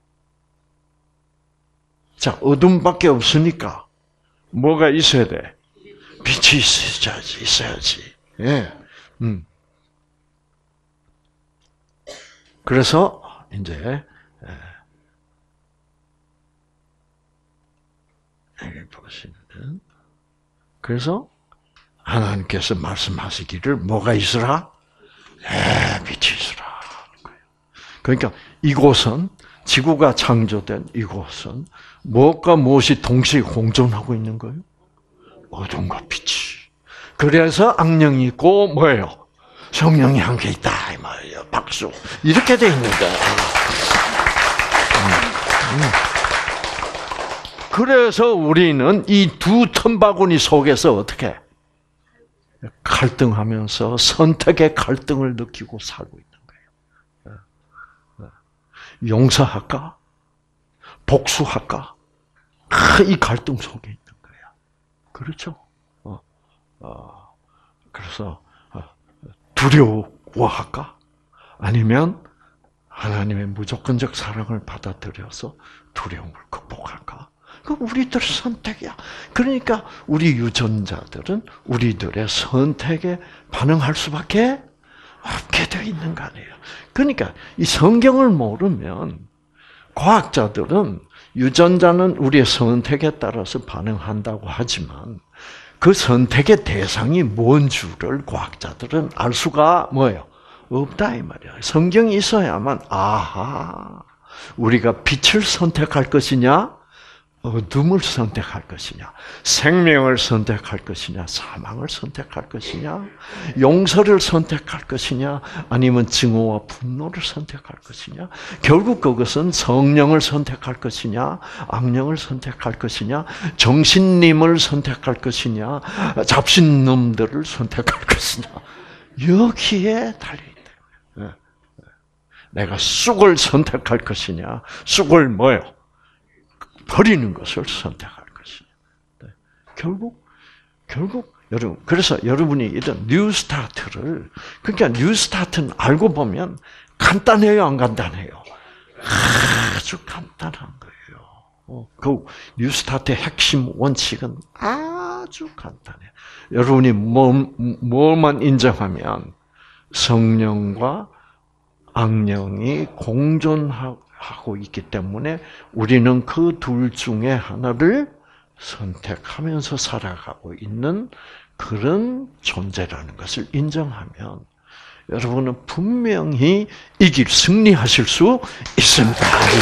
자, 어둠밖에 없으니까 뭐가 있어야 돼? 빛이 있어야지, 있어야지. 예, 음. 그래서 이제 여기 보시면 그래서 하나님께서 말씀하시기를 뭐가 있으라? 예, 빛이 있으라. 그러니까 이곳은 지구가 창조된 이곳은 무엇과 무엇이 동시에 공존하고 있는 거예요? 어둠과 빛이. 그래서 악령이 있고 뭐예요? 성령이 한 개 있다 이 말이에요. 박수. 이렇게 돼 있는 거예요. 그래서 우리는 이 두 텀바구니 속에서 어떻게 갈등하면서 선택의 갈등을 느끼고 살고 있는 거예요. 용서할까? 복수할까? 이 갈등 속에 있는 거예요. 그렇죠? 어, 어, 그래서 두려워할까? 아니면 하나님의 무조건적 사랑을 받아들여서 두려움을 극복할까? 그 우리들 선택이야. 그러니까 우리 유전자들은 우리들의 선택에 반응할 수밖에 없게 되어 있는 거 아니에요. 그러니까 이 성경을 모르면 과학자들은 유전자는 우리의 선택에 따라서 반응한다고 하지만 그 선택의 대상이 뭔 줄을 과학자들은 알 수가 뭐예요? 없다 이 말이야. 성경이 있어야만 아하 우리가 빛을 선택할 것이냐 어둠을 선택할 것이냐 생명을 선택할 것이냐 사망을 선택할 것이냐 용서를 선택할 것이냐 아니면 증오와 분노를 선택할 것이냐 결국 그것은 성령을 선택할 것이냐 악령을 선택할 것이냐 정신님을 선택할 것이냐 잡신놈들을 선택할 것이냐 여기에 달려있다. 내가 쑥을 선택할 것이냐 쑥을 뭐요? 버리는 것을 선택할 것이냐. 네. 결국, 결국, 여러분, 그래서 여러분이 이런 뉴 스타트를, 그러니까 뉴 스타트는 알고 보면 간단해요, 안 간단해요? 아주 간단한 거예요. 어, 그 뉴 스타트의 핵심 원칙은 아주 간단해요. 여러분이 뭐, 뭐만 인정하면 성령과 악령이 공존하고 하고 있기 때문에 우리는 그 둘 중에 하나를 선택하면서 살아가고 있는 그런 존재라는 것을 인정하면 여러분은 분명히 이길 승리하실 수 있습니다.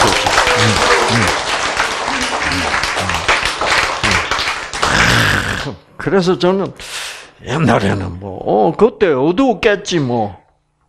그래서 저는 옛날에는 뭐, 어, 그때 어두웠겠지 뭐.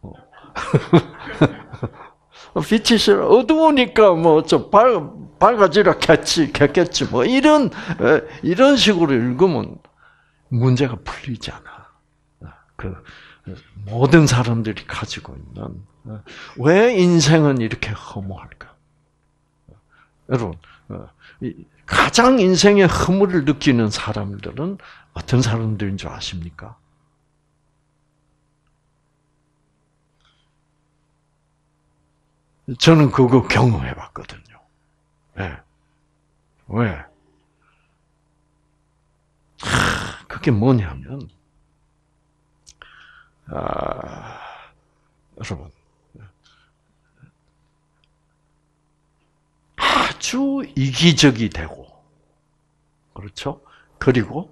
빛이 싫어. 어두우니까 뭐 좀 밝아지라 겠지, 겠겠지. 뭐 이런 이런 식으로 읽으면 문제가 풀리잖아. 그 모든 사람들이 가지고 있는 왜 인생은 이렇게 허무할까? 여러분 가장 인생의 허무를 느끼는 사람들은 어떤 사람들인 줄 아십니까? 저는 그거 경험해봤거든요. 네. 왜? 그게 뭐냐면, 아, 여러분, 아주 이기적이 되고, 그렇죠? 그리고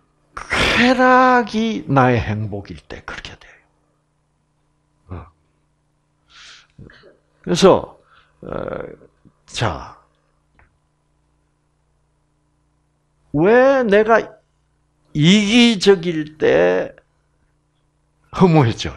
쾌락이 나의 행복일 때 그렇게 돼요. 그래서 어, 자, 왜 내가 이기적일 때 허무해져요?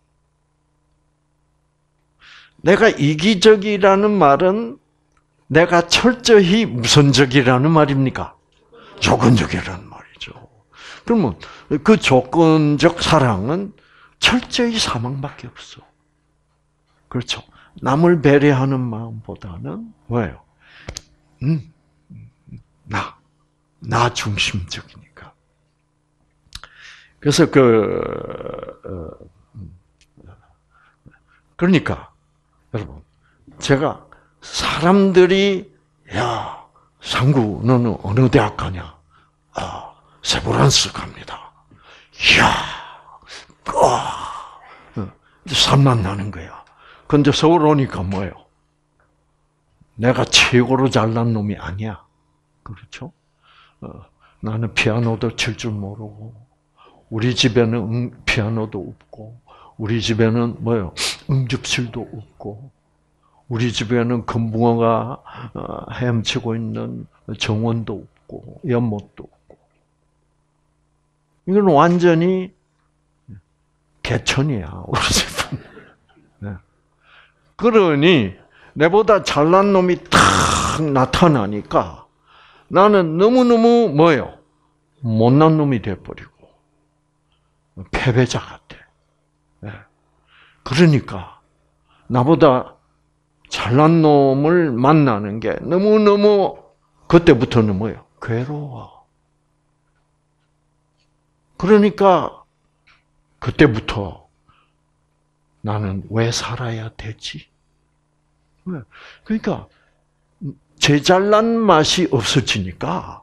내가 이기적이라는 말은 내가 철저히 무선적이라는 말입니까? 조건적이라는 말이죠. 그러면 그 조건적 사랑은 철저히 사망밖에 없어. 그렇죠? 남을 배려하는 마음보다는 뭐예요? 음, 나, 나 중심적이니까. 그래서 그 어, 그러니까 여러분, 제가 사람들이 야 상구 너는 어느 대학 가냐? 아 세브란스 갑니다. 이야, 아, 산만 나는 거야. 근데 서울 오니까 뭐예요? 내가 최고로 잘난 놈이 아니야. 그렇죠? 어, 나는 피아노도 칠 줄 모르고, 우리 집에는 음, 피아노도 없고, 우리 집에는 뭐예요? 응접실도 없고, 우리 집에는 금붕어가 헤엄치고 있는 정원도 없고, 연못도 없고. 이건 완전히 개천이야, 우리 집은. 네. 그러니, 내보다 잘난 놈이 탁 나타나니까, 나는 너무너무 뭐예요? 못난 놈이 돼버리고, 패배자 같아. 네. 그러니까, 나보다 잘난 놈을 만나는 게 너무너무, 그때부터는 뭐예요? 괴로워. 그러니까, 그때부터 나는 왜 살아야 되지? 왜? 그러니까, 제 잘난 맛이 없어지니까,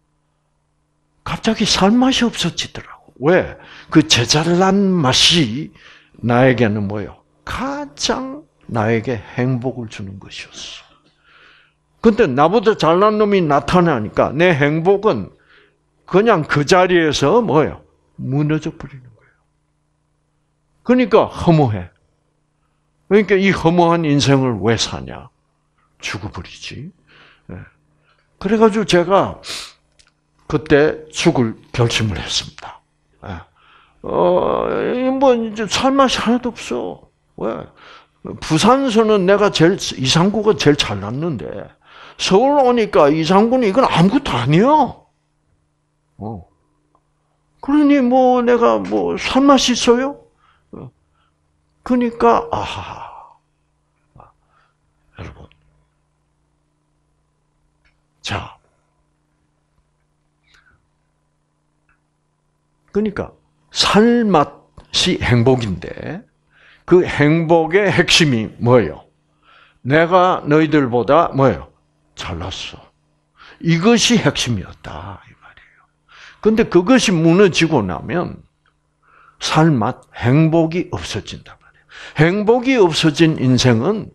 갑자기 살 맛이 없어지더라고. 왜? 그 제 잘난 맛이 나에게는 뭐예요? 가장 나에게 행복을 주는 것이었어. 근데 나보다 잘난 놈이 나타나니까 내 행복은 그냥 그 자리에서 뭐예요? 무너져 버리는 거예요. 그러니까 허무해. 그러니까 이 허무한 인생을 왜 사냐? 죽어버리지. 그래가지고 제가 그때 죽을 결심을 했습니다. 어, 뭐 이제 살 맛이 하나도 없어. 왜? 부산서는 내가 제일 이상구가 제일 잘났는데 서울 오니까 이상구는 이건 아무것도 아니야. 어. 그러니 뭐 내가 뭐 살 맛이 있어요? 그러니까 아하. 여러분. 자. 그러니까 살 맛이 행복인데 그 행복의 핵심이 뭐예요? 내가 너희들보다 뭐예요? 잘났어. 이것이 핵심이었다 이 말이에요. 근데 그것이 무너지고 나면 살 맛, 행복이 없어진단 말이에요. 행복이 없어진 인생은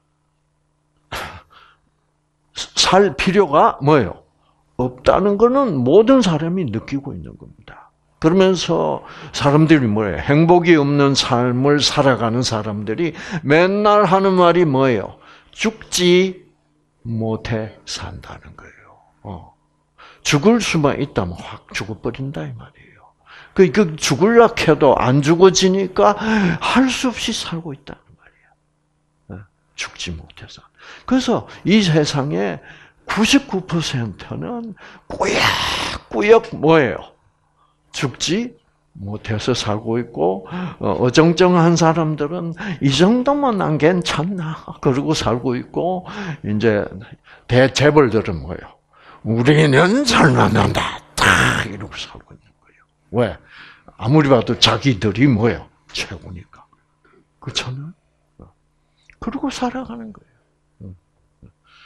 살 필요가 뭐예요? 없다는 것은 모든 사람이 느끼고 있는 겁니다. 그러면서 사람들이 뭐예요? 행복이 없는 삶을 살아가는 사람들이 맨날 하는 말이 뭐예요? 죽지 못해 산다는 거예요. 어. 죽을 수만 있다면 확 죽어버린다 이 말이에요. 그, 그 죽을라 해도 안 죽어지니까 할 수 없이 살고 있다는 말이에요. 죽지 못해서. 그래서 이 세상에 구십구 퍼센트는 꾸역꾸역 뭐예요? 죽지 못해서 살고 있고 어정쩡한 사람들은 이 정도면 난 괜찮나 그러고 살고 있고 이제 대재벌들은 뭐예요? 우리는 살만한다 딱 이러고 살고 있는 거예요. 왜? 아무리 봐도 자기들이 뭐예요? 최고니까. 그렇잖아요. 그러고 살아가는 거예요.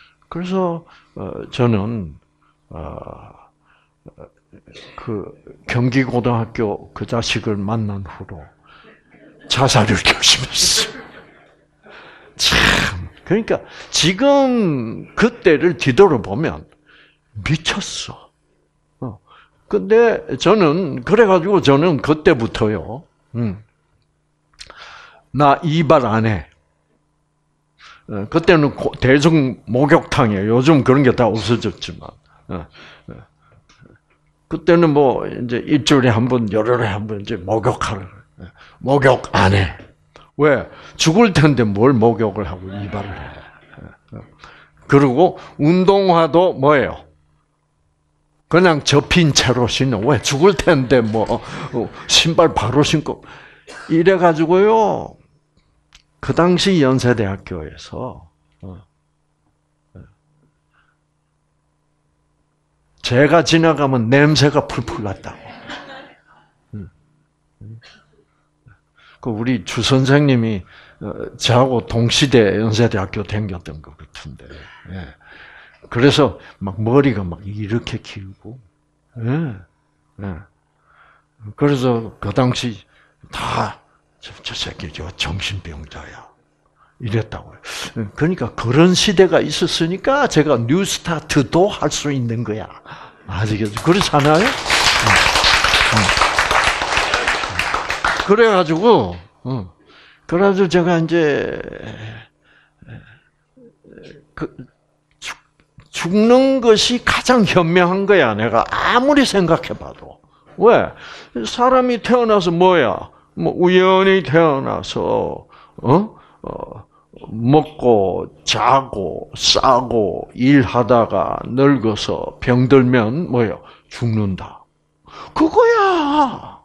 그래서 저는 그 경기고등학교 그 자식을 만난 후로 자살을 결심했어. 참, 그러니까 지금 그때를 뒤돌아보면 미쳤어. 어. 근데 저는 그래가지고 저는 그때부터요. 음, 나 이발 안 해. 어, 그때는 대중 목욕탕이에요. 요즘 그런 게 다 없어졌지만. 어, 어. 그때는 뭐 이제 일주일에 한 번, 열흘에 한 번 이제 목욕하러. 목욕 안 해. 왜? 죽을 텐데 뭘 목욕을 하고 이발을 해. 그리고 운동화도 뭐예요? 그냥 접힌 채로 신어. 왜? 죽을 텐데 뭐 신발 바로 신고. 이래가지고요. 그 당시 연세대학교에서 제가 지나가면 냄새가 풀풀 났다고. 그 우리 주 선생님이 저하고 동시대 연세대학교 다녔던 것 같은데, 그래서 막 머리가 막 이렇게 길고, 그래서 그 당시 다 저 새끼 저 정신병자야 이랬다고요. 그러니까 그런 시대가 있었으니까 제가 뉴스타트도 할 수 있는 거야. 아시겠죠? 그렇잖아요. 그래가지고, 어, 그래가지고 제가 이제, 그, 죽, 죽는 것이 가장 현명한 거야. 내가 아무리 생각해봐도. 왜? 사람이 태어나서 뭐야? 뭐, 우연히 태어나서, 어? 어, 먹고, 자고, 싸고, 일하다가 늙어서 병들면 뭐예요? 죽는다. 그거야!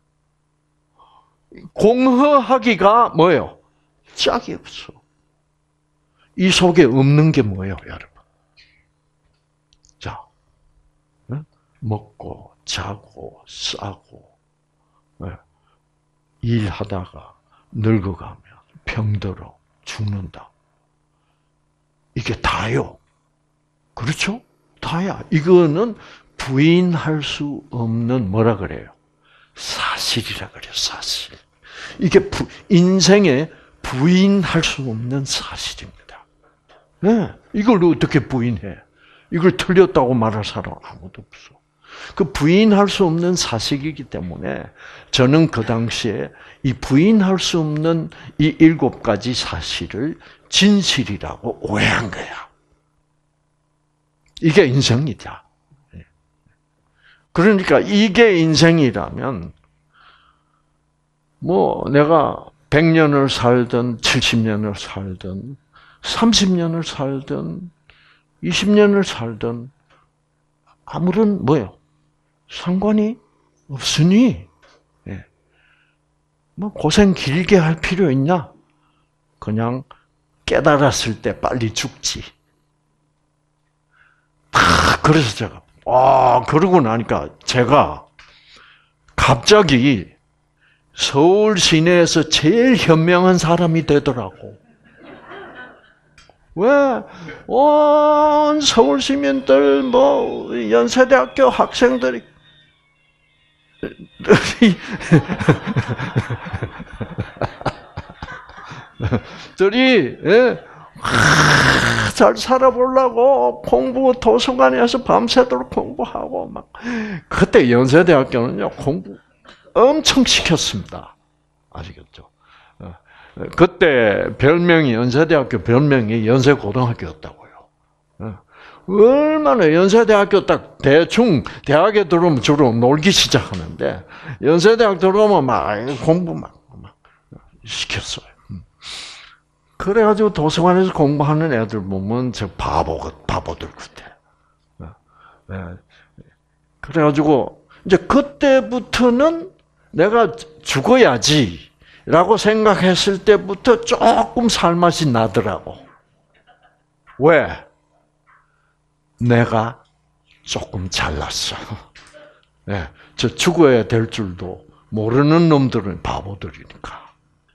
공허하기가 뭐예요? 짝이 없어. 이 속에 없는 게 뭐예요, 여러분? 자, 먹고, 자고, 싸고, 일하다가 늙어가면 병들어 죽는다. 이게 다요. 그렇죠? 다야. 이거는 부인할 수 없는 뭐라 그래요? 사실이라 그래요, 사실. 이게 부, 인생에 부인할 수 없는 사실입니다. 네, 이걸 어떻게 부인해? 이걸 틀렸다고 말할 사람 아무도 없어. 그 부인할 수 없는 사실이기 때문에 저는 그 당시에 이 부인할 수 없는 이 일곱 가지 사실을 진실이라고 오해한 거야. 이게 인생이다. 그러니까 이게 인생이라면 뭐 내가 백 년을 살든 칠십 년을 살든 삼십 년을 살든 이십 년을 살든 아무런 뭐요? 상관이 없으니 예. 뭐 고생 길게 할 필요 있냐? 그냥 깨달았을 때 빨리 죽지. 아, 그래서 제가 아 그러고 나니까 제가 갑자기 서울 시내에서 제일 현명한 사람이 되더라고. 왜? 온 서울 시민들, 뭐, 연세대학교 학생들이, 들이, 예? 잘 살아보려고 공부 도서관에서 밤새도록 공부하고, 막. 그때 연세대학교는요, 공부 엄청 시켰습니다. 아시겠죠? 그때 별명이 연세대학교 별명이 연세고등학교였다고요. 얼마나 연세대학교 딱 대충 대학에 들어오면 주로 놀기 시작하는데 연세대학 들어오면 막 공부 막, 막 시켰어요. 그래가지고 도서관에서 공부하는 애들 보면 저 바보 바보들 같아. 그래가지고 이제 그때부터는 내가 죽어야지. 라고 생각했을 때부터 조금 살맛이 나더라고. 왜? 내가 조금 잘났어. 네, 저 죽어야 될 줄도 모르는 놈들은 바보들이니까.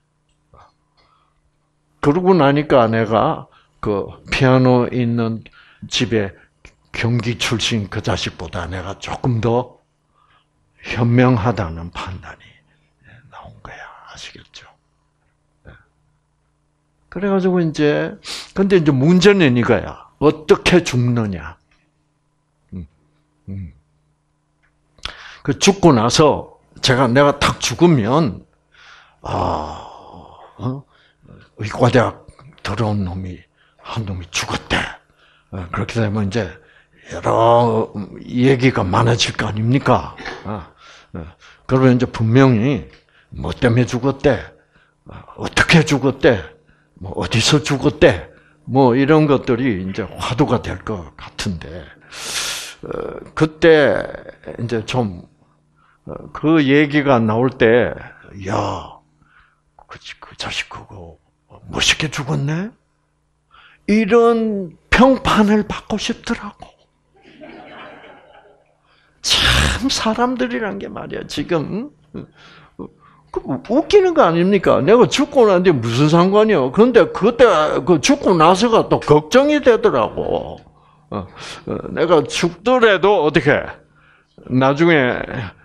그러고 나니까 내가 그 피아노 있는 집에 경기 출신 그 자식보다 내가 조금 더 현명하다는 판단이 나온 거야. 아시겠죠? 그래가지고 이제 근데 이제 문제는 이거야. 어떻게 죽느냐? 음, 음. 그 죽고 나서 제가 내가 탁 죽으면 아, 어? 의과대학 들어온 놈이 한 놈이 죽었대. 어, 그렇게 되면 이제 여러 얘기가 많아질 거 아닙니까? 어, 어. 그러면 이제 분명히 뭐 때문에 죽었대, 어, 어떻게 죽었대, 뭐 어디서 죽었대, 뭐 이런 것들이 이제 화두가 될 것 같은데 어, 그때 이제 좀 그 얘기가 나올 때, 야, 그, 그 자식 그거 멋있게 죽었네? 이런 평판을 받고 싶더라고. 참 사람들이란 게 말이야. 지금 그 웃기는 거 아닙니까? 내가 죽고 나는데 무슨 상관이요? 그런데 그때 그 죽고 나서가 또 걱정이 되더라고. 어, 어, 내가 죽더라도 어떻게 나중에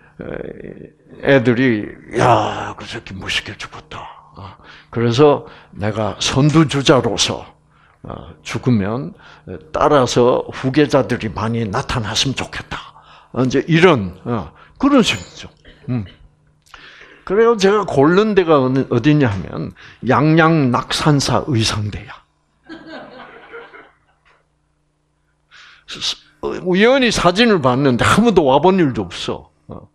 애들이 야, 그 새끼 멋있게 죽었다. 그래서 내가 선두주자로서 죽으면 따라서 후계자들이 많이 나타났으면 좋겠다. 이제 이런 그런 식이죠. 그래서 제가 고른 데가 어디냐 하면 양양 낙산사 의상대야. 우연히 사진을 봤는데 한 번도 와본 일도 없어.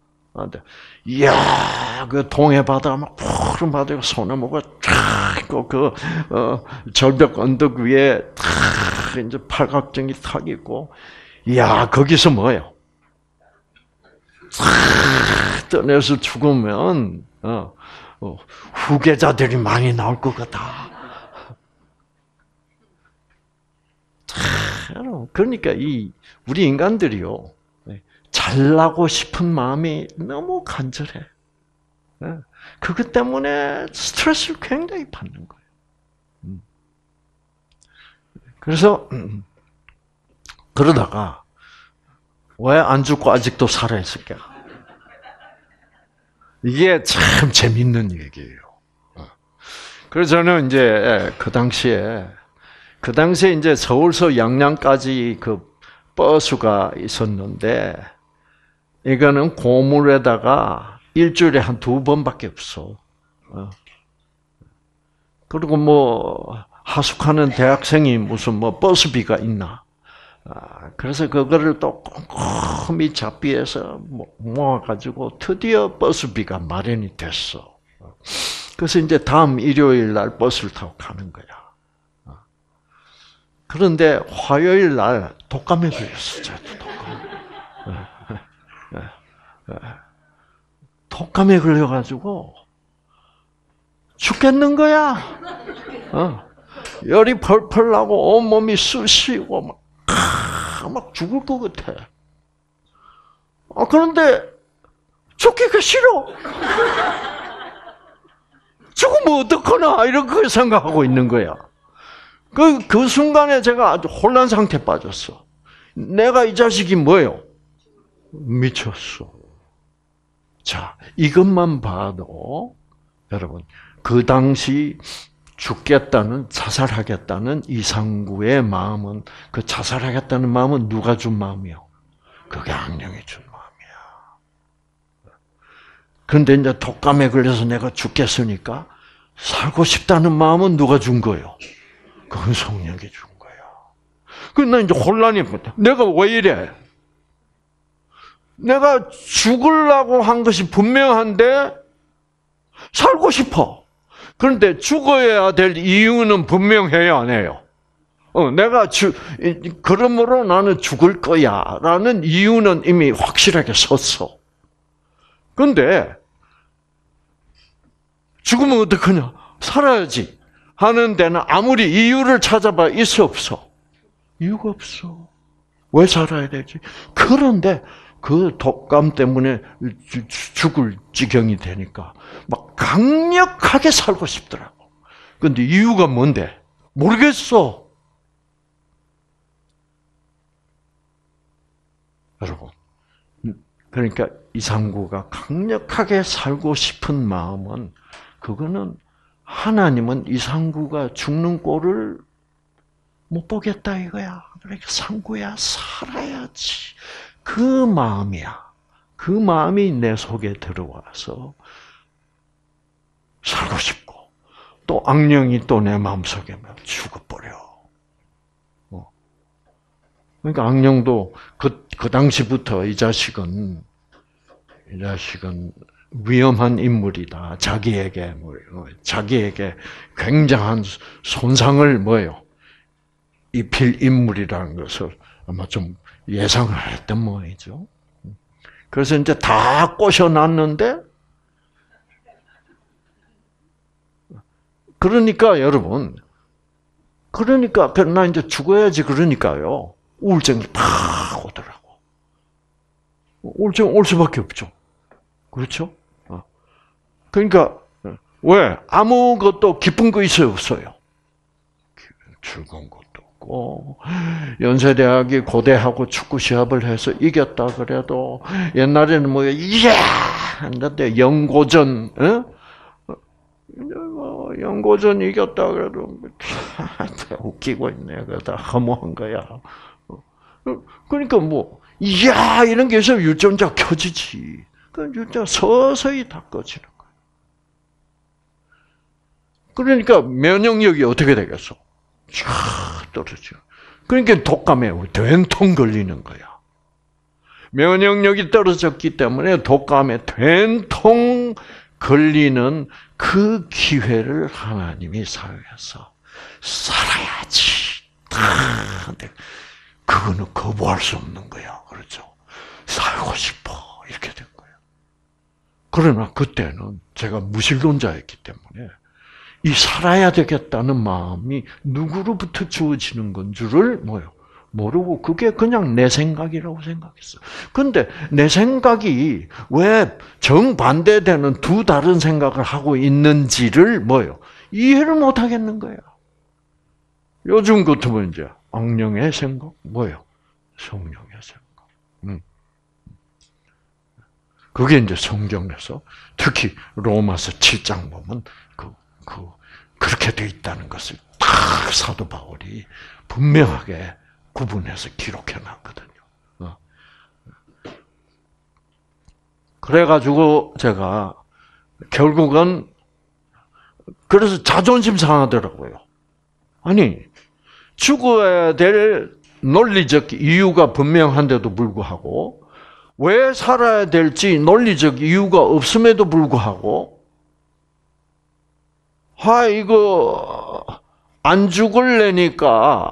이야, 그 동해 바다 막 푸른 바다가 소나무가 쫙 있고 그 어, 절벽 언덕 위에 탁 이제 팔각정이 탁 있고, 이야 거기서 뭐예요? 탁 떠내서 죽으면 어, 어, 후계자들이 많이 나올 것 같다. 그러니까 이 우리 인간들이요. 잘나고 싶은 마음이 너무 간절해. 그것 때문에 스트레스를 굉장히 받는 거예요. 그래서 그러다가 왜 안 죽고 아직도 살아있을까? 이게 참 재밌는 얘기예요. 그래서 저는 이제 그 당시에 그 당시에 이제 서울서 양양까지 그 버스가 있었는데 이거는 고물에다가 일주일에 한 두 번밖에 없어. 그리고 뭐 하숙하는 대학생이 무슨 뭐 버스비가 있나? 그래서 그거를 또 꼼꼼히 잡비해서 모아가지고 드디어 버스비가 마련이 됐어. 그래서 이제 다음 일요일 날 버스를 타고 가는 거야. 그런데 화요일 날 독감에 걸렸어. 독감. 독감에 걸려가지고 죽겠는 거야. 어. 열이 펄펄 나고 온몸이 쑤시고 막, 막 죽을 것 같아. 아, 그런데 죽기가 싫어. 죽으면 어떡하나 이렇게 생각하고 있는 거야. 그, 그 순간에 제가 아주 혼란 상태에 빠졌어. 내가 이 자식이 뭐예요? 미쳤어. 자, 이것만 봐도, 여러분, 그 당시 죽겠다는, 자살하겠다는 이상구의 마음은, 그 자살하겠다는 마음은 누가 준 마음이요? 그게 악령이 준 마음이야. 그런데 이제 독감에 걸려서 내가 죽겠으니까, 살고 싶다는 마음은 누가 준 거예요? 그건 성령이 준 거야. 그래서 나 이제 혼란이 붙어. 내가 왜 이래? 내가 죽으려고 한 것이 분명한데 살고 싶어. 그런데 죽어야 될 이유는 분명해요, 안 해요? 어, 내가 주, 그러므로 나는 죽을 거야라는 이유는 이미 확실하게 섰어. 그런데 죽으면 어떡하냐? 살아야지. 하는 데는 아무리 이유를 찾아봐 있어 없어? 이유가 없어. 왜 살아야 되지? 그런데 그 독감 때문에 죽을 지경이 되니까 막 강력하게 살고 싶더라고. 그런데 이유가 뭔데? 모르겠어. 여러분, 그러니까 이상구가 강력하게 살고 싶은 마음은 그거는 하나님은 이상구가 죽는 꼴을 못 보겠다 이거야. 그러니까 상구야 살아야지. 그 마음이야. 그 마음이 내 속에 들어와서 살고 싶고 또 악령이 또 내 마음속에 죽어버려. 그러니까 악령도 그, 그 당시부터 이 자식은 이 자식은 위험한 인물이다. 자기에게 뭐 자기에게 굉장한 손상을 뭐요 입힐 인물이라는 것을 아마 좀 예상을 했던 모양이죠. 그래서 이제 다 꼬셔놨는데 그러니까 여러분 그러니까 나 이제 죽어야지 그러니까요. 우울증이 팍 오더라고. 우울증 올 수밖에 없죠. 그렇죠? 그러니까 왜 아무것도 기쁜 거 있어요, 없어요? 즐거운 것도 없고 연세대학이 고대하고 축구 시합을 해서 이겼다 그래도 옛날에는 뭐 이야 했는데 영고전, 어? 영고전 이겼다 그래도 웃기고 있네, 그다 허무한 거야. 그러니까 뭐 이야 이런 게 있으면 유전자 켜지지. 그 유전자 서서히 다 꺼지는 거야. 그러니까 면역력이 어떻게 되겠어? 쫙 떨어져. 그러니까 독감에 된통 걸리는 거야. 면역력이 떨어졌기 때문에 독감에 된통 걸리는 그 기회를 하나님이 사용해서 살아야지. 근데 그거는 거부할 수 없는 거야. 그렇죠? 살고 싶어. 이렇게 된 거예요. 그러나 그때는 제가 무신론자였기 때문에 이 살아야 되겠다는 마음이 누구로부터 주어지는 건 줄을 뭐요? 모르고 그게 그냥 내 생각이라고 생각했어. 근데 내 생각이 왜 정반대되는 두 다른 생각을 하고 있는지를 뭐요? 이해를 못 하겠는 거야. 요즘 같으면 이제 악령의 생각, 뭐요? 성령의 생각. 음. 그게 이제 성경에서 특히 로마서 칠 장 보면 그, 그, 그렇게 돼 있다는 것을 딱 사도 바울이 분명하게 구분해서 기록해 놨거든요. 어. 그래가지고 제가 결국은 그래서 자존심 상하더라고요. 아니, 죽어야 될 논리적 이유가 분명한데도 불구하고 왜 살아야 될지 논리적 이유가 없음에도 불구하고 아 이거 안 죽을래니까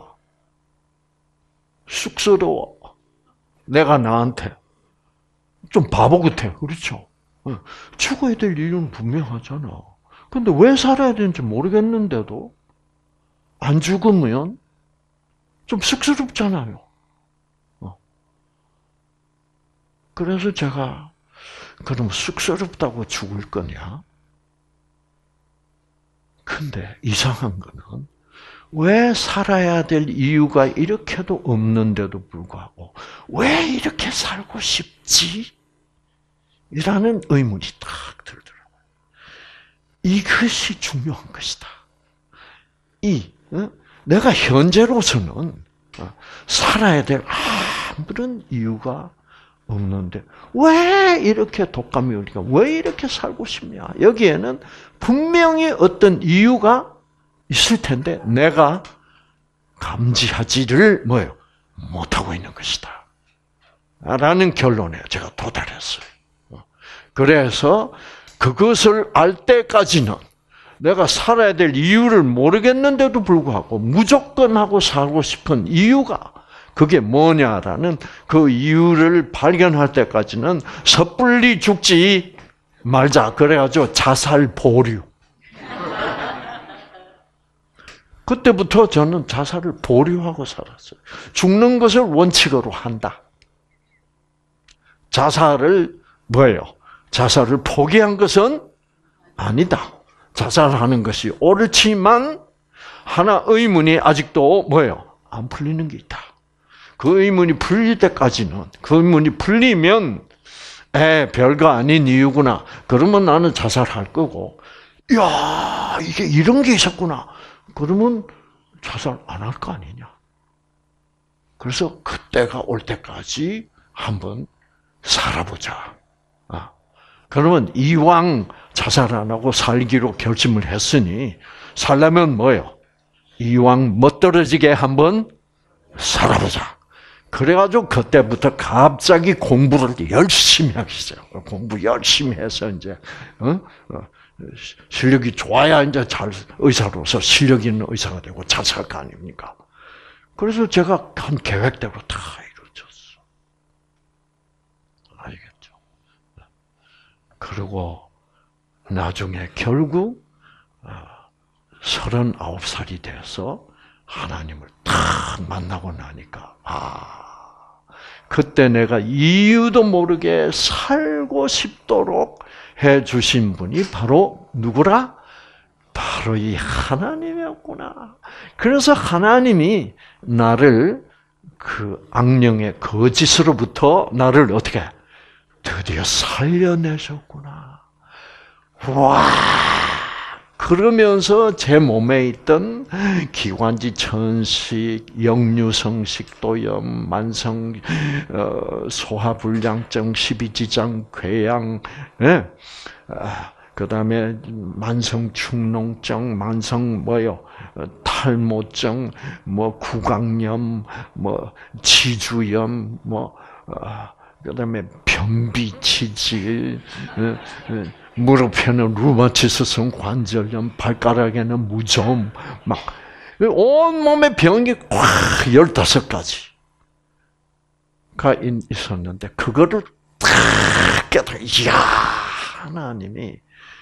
쑥스러워. 내가 나한테 좀 바보 같아. 그렇죠? 죽어야 될 이유는 분명하잖아. 근데 왜 살아야 되는지 모르겠는데도 안 죽으면 좀 쑥스럽잖아요. 그래서 제가 그럼 쑥스럽다고 죽을 거냐? 근데 이상한 거는 왜 살아야 될 이유가 이렇게도 없는데도 불구하고 왜 이렇게 살고 싶지? 이라는 의문이 딱 들더라고요. 이것이 중요한 것이다. 이 어? 내가 현재로서는 살아야 될 아무런 이유가 없는데 왜 이렇게 독감이 오니까 왜 이렇게 살고 싶냐? 여기에는 분명히 어떤 이유가 있을 텐데 내가 감지하지를 뭐예요? 못하고 있는 것이다. 라는 결론에 제가 도달했어요. 그래서 그것을 알 때까지는 내가 살아야 될 이유를 모르겠는데도 불구하고 무조건 하고 살고 싶은 이유가 그게 뭐냐라는 그 이유를 발견할 때까지는 섣불리 죽지 말자. 그래가지고 자살 보류. 그때부터 저는 자살을 보류하고 살았어요. 죽는 것을 원칙으로 한다. 자살을 뭐예요? 자살을 포기한 것은 아니다. 자살하는 것이 옳지만 하나 의문이 아직도 뭐예요? 안 풀리는 게 있다. 그 의문이 풀릴 때까지는 그 의문이 풀리면 에, 별거 아닌 이유구나. 그러면 나는 자살할 거고, 야, 이게 이런 게 있었구나. 그러면 자살 안 할 거 아니냐. 그래서 그때가 올 때까지 한번 살아보자. 아, 그러면 이왕 자살 안 하고 살기로 결심을 했으니 살려면 뭐요? 이왕 멋들어지게 한번 살아보자. 그래가지고 그때부터 갑자기 공부를 열심히 하기 시작해요. 공부 열심히 해서 이제 어? 실력이 좋아야 이제 잘 의사로서 실력 있는 의사가 되고 잘 살 거 아닙니까? 그래서 제가 한 계획대로 다 이루어졌어. 알겠죠? 그리고 나중에 결국 서른아홉 살이 돼서 하나님을 딱 만나고 나니까 아 그때 내가 이유도 모르게 살고 싶도록 해주신 분이 바로 누구라? 바로 이 하나님이었구나. 그래서 하나님이 나를 그 악령의 거짓으로부터 나를 어떻게 드디어 살려내셨구나. 와! 그러면서 제 몸에 있던 기관지 천식, 역류성식도염, 만성 소화불량증, 십이지장 궤양, 예? 그 다음에 만성 축농증, 만성 뭐요, 탈모증, 뭐 구강염, 뭐 지주염, 뭐 그 다음에 변비치질, 무릎에는 루마티스성 관절염, 발가락에는 무좀, 막 온몸에 병이 꽉 열다섯 가지가 있었는데 그거를 탁 깨달아, 이야 하나님이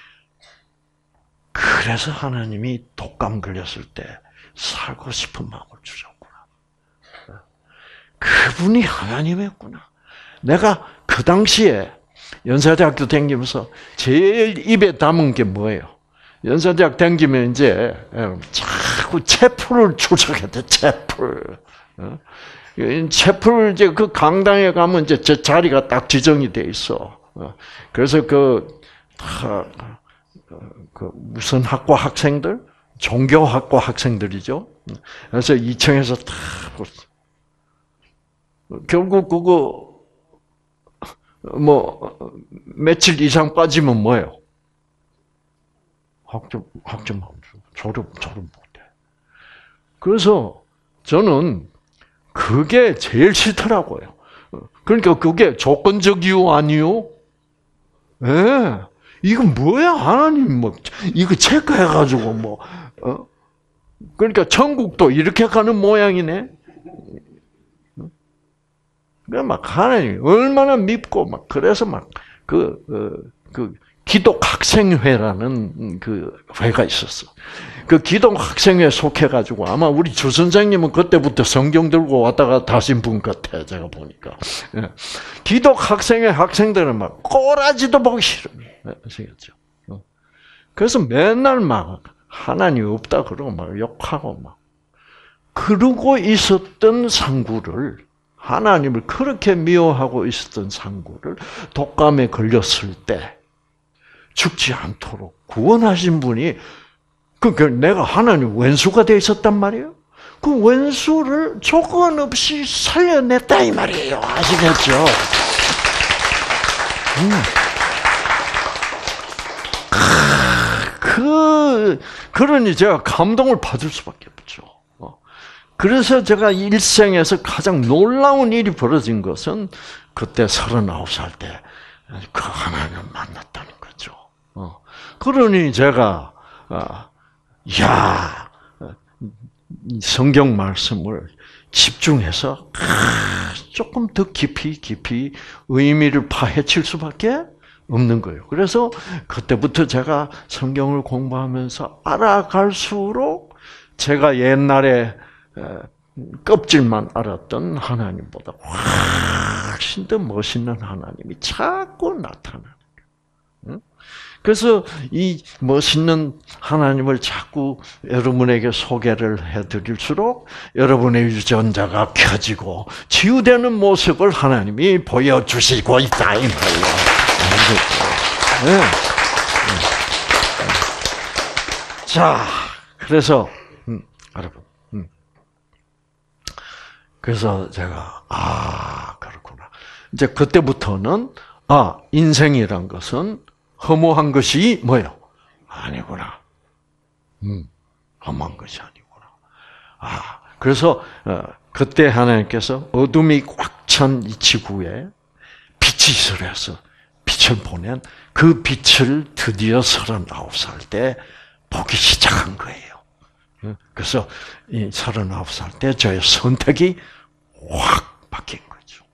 그래서 하나님이 독감 걸렸을 때 살고 싶은 마음을 주셨구나. 그분이 하나님이었구나. 내가 그 당시에 연세대학교 다니면서 제일 입에 담은 게 뭐예요? 연세대학 다니면 이제 자꾸 채플을 추적했대. 채플. 채플 이제 그 강당에 가면 이제 제 자리가 딱 지정이 돼 있어. 그래서 그, 그 무슨 학과 학생들, 종교학과 학생들이죠. 그래서 이 층에서 다 결국 그거 뭐 며칠 이상 빠지면 뭐예요? 학점 학점 졸업 졸업 못해. 그래서 저는 그게 제일 싫더라고요. 그러니까 그게 조건적 이유 아니요? 예. 네. 이거 뭐야 하나님 뭐 이거 체크해가지고 뭐 어? 그러니까 천국도 이렇게 가는 모양이네. 막 하나님 얼마나 밉고 막 그래서 막 그 그 그 기독 학생회라는 그 회가 있었어. 그 기독 학생회 속해 가지고 아마 우리 주 선생님은 그때부터 성경 들고 왔다 갔다 하신 분 같아 제가 보니까. 기독 학생회 학생들은 막 꼬라지도 보기 싫어. 아시겠죠? 그래서 맨날 막 하나님 없다 그러고 막 욕하고 막 그러고 있었던 상구를. 하나님을 그렇게 미워하고 있었던 상구를 독감에 걸렸을 때 죽지 않도록 구원하신 분이 그러니까 내가 하나님 왼수가 돼 있었단 말이에요. 그 왼수를 조건 없이 살려냈다 이 말이에요. 아시겠죠? 음. 그 그러니 제가 감동을 받을 수밖에 없죠. 그래서 제가 일생에서 가장 놀라운 일이 벌어진 것은 그때 서른아홉 살 때 그 하나님을 만났다는 거죠. 그러니 제가 야 성경 말씀을 집중해서 조금 더 깊이 깊이 의미를 파헤칠 수밖에 없는 거예요. 그래서 그때부터 제가 성경을 공부하면서 알아갈수록 제가 옛날에 껍질만 알았던 하나님보다 훨씬 더 멋있는 하나님이 자꾸 나타나는 거예요. 그래서 이 멋있는 하나님을 자꾸 여러분에게 소개를 해드릴수록 여러분의 유전자가 켜지고 치유되는 모습을 하나님이 보여주시고 있다 이 말이에요. 네. 자, 그래서 음, 여러분, 음. 그래서 제가 아 그렇구나. 이제 그때부터는 아 인생이란 것은 허무한 것이 뭐예요? 아니구나. 음, 허무한 것이 아니구나. 아, 그래서 어, 그때 하나님께서 어둠이 꽉 찬 이 지구에 빛이 있으려서 빛을 보낸 그 빛을 드디어 서른아홉 살 때 보기 시작한 거예요. 그래서 이 서른아홉 살 때 저의 선택이 확 바뀐 거죠.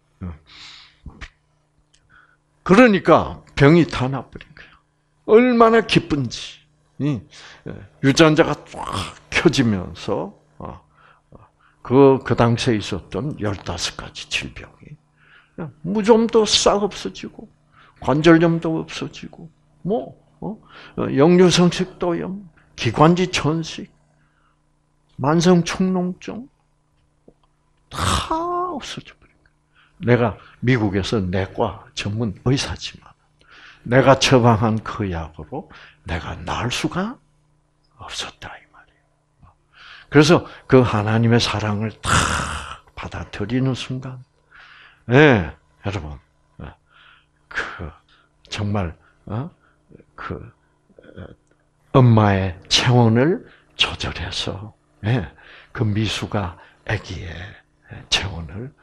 그러니까 병이 다 나버린 거예요. 얼마나 기쁜지. 유전자가 쫙 켜지면서 그, 그 당시에 있었던 열다섯 가지 질병이 무좀도 싹 없어지고 관절염도 없어지고 뭐 어? 역류성식도염, 기관지 천식, 만성축농증 다 없어져 버린 거예요. 내가 미국에서 내과 전문 의사지만 내가 처방한 그 약으로 내가 나을 수가 없었다 이 말이에요. 그래서 그 하나님의 사랑을 다 받아들이는 순간, 네, 여러분, 그 정말 어? 그 엄마의 체온을 조절해서 네, 그 미수가 아기의 체온을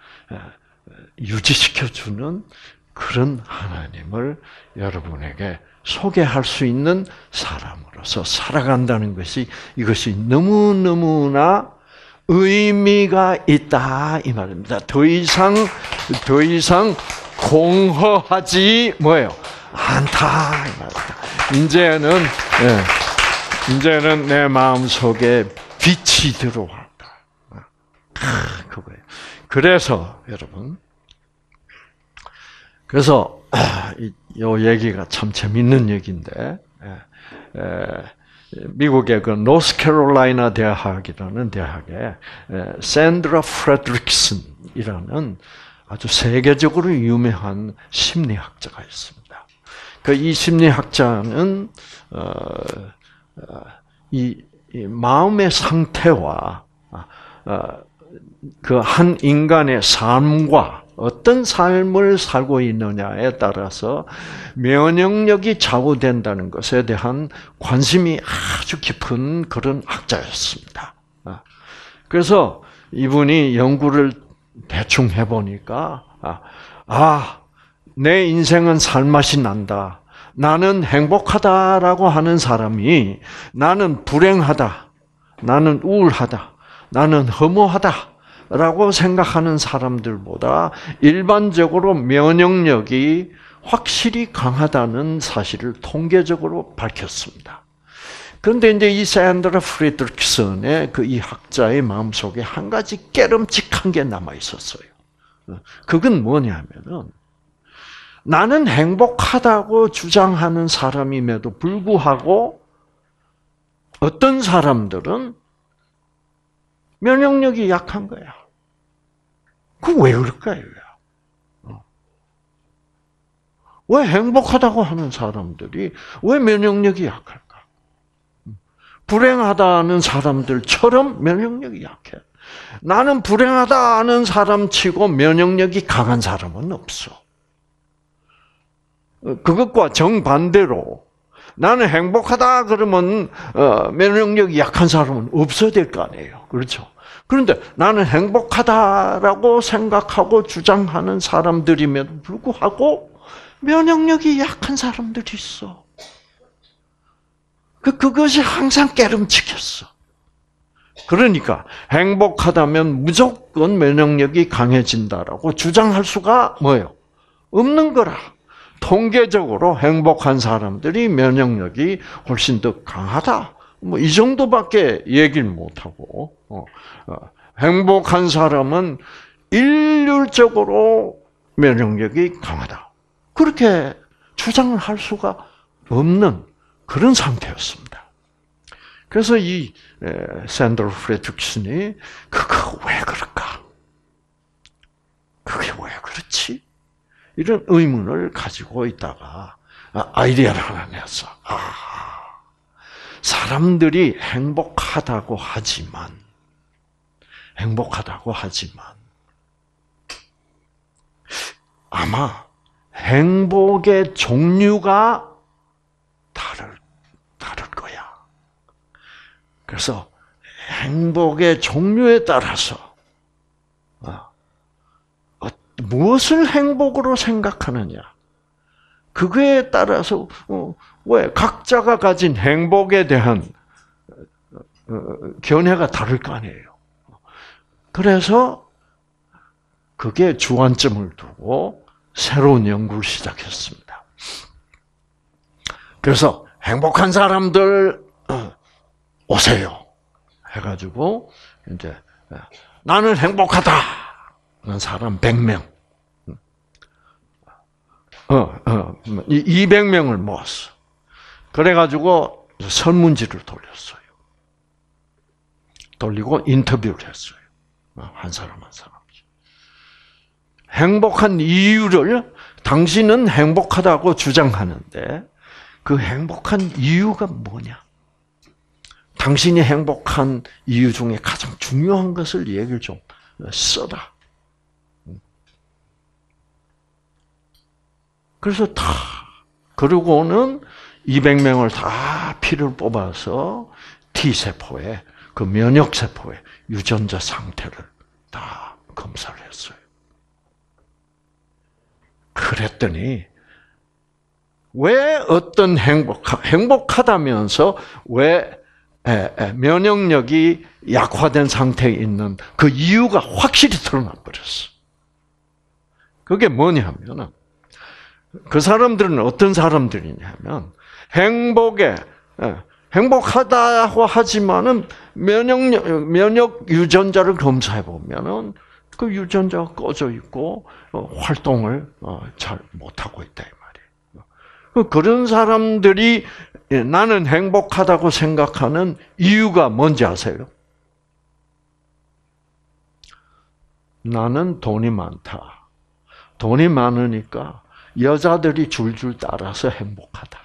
유지시켜주는 그런 하나님을 여러분에게 소개할 수 있는 사람으로서 살아간다는 것이 이것이 너무너무나 의미가 있다 이 말입니다. 더 이상 더 이상 공허하지 뭐예요? 않다 이 말입니다. 이제는 예, 이제는 내 마음 속에 빛이 들어왔다. 아, 그거예요. 그래서 여러분, 그래서 이 얘기가 참 재밌는 얘기인데, 미국의 그 노스캐롤라이나 대학이라는 대학에 샌드라 프레드릭슨이라는 아주 세계적으로 유명한 심리학자가 있습니다. 그 이 심리학자는 어, 이, 이 마음의 상태와 어, 그 한 인간의 삶과 어떤 삶을 살고 있느냐에 따라서 면역력이 좌우된다는 것에 대한 관심이 아주 깊은 그런 학자였습니다. 그래서 이분이 연구를 대충 해보니까 아, 내 인생은 살맛이 난다. 나는 행복하다라고 하는 사람이 나는 불행하다. 나는 우울하다. 나는 허무하다. 라고 생각하는 사람들보다 일반적으로 면역력이 확실히 강하다는 사실을 통계적으로 밝혔습니다. 그런데 이제 이 샌드라 프리드리크슨의 그 이 학자의 마음속에 한 가지 깨름직한 게 남아 있었어요. 그건 뭐냐면은 나는 행복하다고 주장하는 사람임에도 불구하고 어떤 사람들은 면역력이 약한 거야. 그 왜 그럴까요? 왜 행복하다고 하는 사람들이 왜 면역력이 약할까? 불행하다는 사람들처럼 면역력이 약해. 나는 불행하다는 사람치고 면역력이 강한 사람은 없어. 그것과 정반대로 나는 행복하다 그러면 어, 면역력이 약한 사람은 없어야 될 거 아니에요. 그렇죠? 그런데 나는 행복하다라고 생각하고 주장하는 사람들임에도 불구하고 면역력이 약한 사람들이 있어. 그 그것이 항상 깨름칙했어. 그러니까 행복하다면 무조건 면역력이 강해진다라고 주장할 수가 뭐예요? 없는 거라. 통계적으로 행복한 사람들이 면역력이 훨씬 더 강하다. 뭐 이 정도밖에 얘기를 못 하고 어, 어, 행복한 사람은 일률적으로 면역력이 강하다. 그렇게 주장을 할 수가 없는 그런 상태였습니다. 그래서 이 샌들 프레드릭슨이 그거 왜 그럴까? 그게 왜 그렇지? 이런 의문을 가지고 있다가 아이디어를 하나 냈어. 아, 사람들이 행복하다고 하지만, 행복하다고 하지만, 아마 행복의 종류가 다를, 다를 거야. 그래서 행복의 종류에 따라서, 어, 어, 무엇을 행복으로 생각하느냐, 그거에 따라서 어, 왜 각자가 가진 행복에 대한 어, 견해가 다를 거 아니에요. 그래서 그게 주안점을 두고 새로운 연구를 시작했습니다. 그래서 행복한 사람들 어, 오세요 해가지고 이제 나는 행복하다 하는 사람 백 명. 어, 어, 이백 명을 모았어. 그래가지고 설문지를 돌렸어요. 돌리고 인터뷰를 했어요. 한 사람 한 사람. 행복한 이유를 당신은 행복하다고 주장하는데 그 행복한 이유가 뭐냐? 당신이 행복한 이유 중에 가장 중요한 것을 얘기를 좀 써라. 그래서 다 그러고는 이백 명을 다 피를 뽑아서 T세포에 그 면역세포의 유전자 상태를 다 검사를 했어요. 그랬더니 왜 어떤 행복, 행복하다면서 왜 면역력이 약화된 상태에 있는 그 이유가 확실히 드러나 버렸어. 그게 뭐냐면은 그 사람들은 어떤 사람들이냐면 행복에 행복하다고 하지만은 면역 면역 유전자를 검사해 보면은 그 유전자가 꺼져 있고 활동을 잘 못하고 있다 이 말이에요. 그런 사람들이 나는 행복하다고 생각하는 이유가 뭔지 아세요? 나는 돈이 많다. 돈이 많으니까 여자들이 줄줄 따라서 행복하다.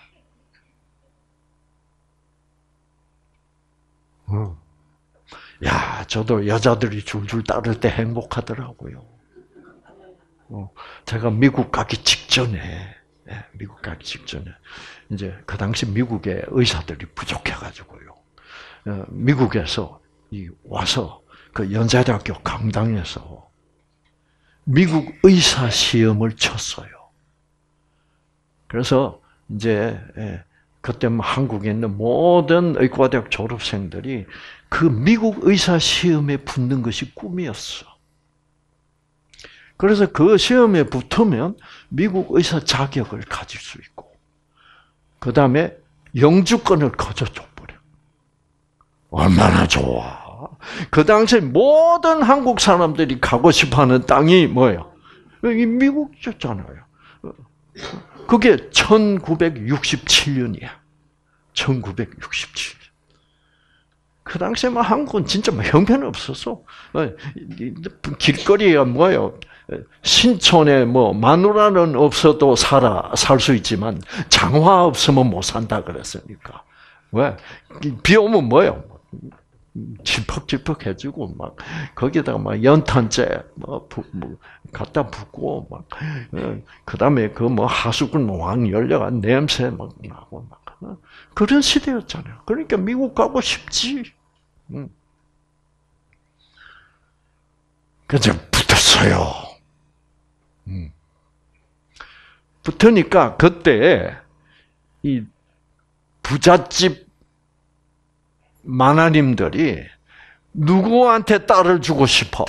음. 야, 저도 여자들이 줄줄 따를 때 행복하더라고요. 어, 제가 미국 가기 직전에, 예, 미국 가기 직전에, 이제 그 당시 미국에 의사들이 부족해가지고요. 어, 미국에서 이 와서 그 연세대학교 강당에서 미국 의사 시험을 쳤어요. 그래서 이제 그때 한국에 있는 모든 의과대학 졸업생들이 그 미국 의사 시험에 붙는 것이 꿈이었어. 그래서 그 시험에 붙으면 미국 의사 자격을 가질 수 있고, 그 다음에 영주권을 거저줘 버려. 얼마나 좋아. 그 당시 모든 한국 사람들이 가고 싶어하는 땅이 뭐예요? 이 미국이었잖아요. 그게 천구백육십칠 년이야. 천구백육십칠 년. 그 당시에 막 한국은 진짜 막 형편 없었어. 길거리가 뭐예요? 신촌에 뭐 마누라는 없어도 살아 살 수 있지만 장화 없으면 못 산다 그랬으니까. 왜? 비 오면 뭐예요? 질퍽질퍽해지고 막 거기다가 막 연탄재 뭐, 뭐 갖다 붓고 막 그다음에 그 뭐 하수구 왕 열려가 냄새 막 나고 막 그런 시대였잖아요. 그러니까 미국 가고 싶지. 응. 그래서 붙었어요. 응. 붙으니까 그때 이 부잣집 마나님들이 누구한테 딸을 주고 싶어?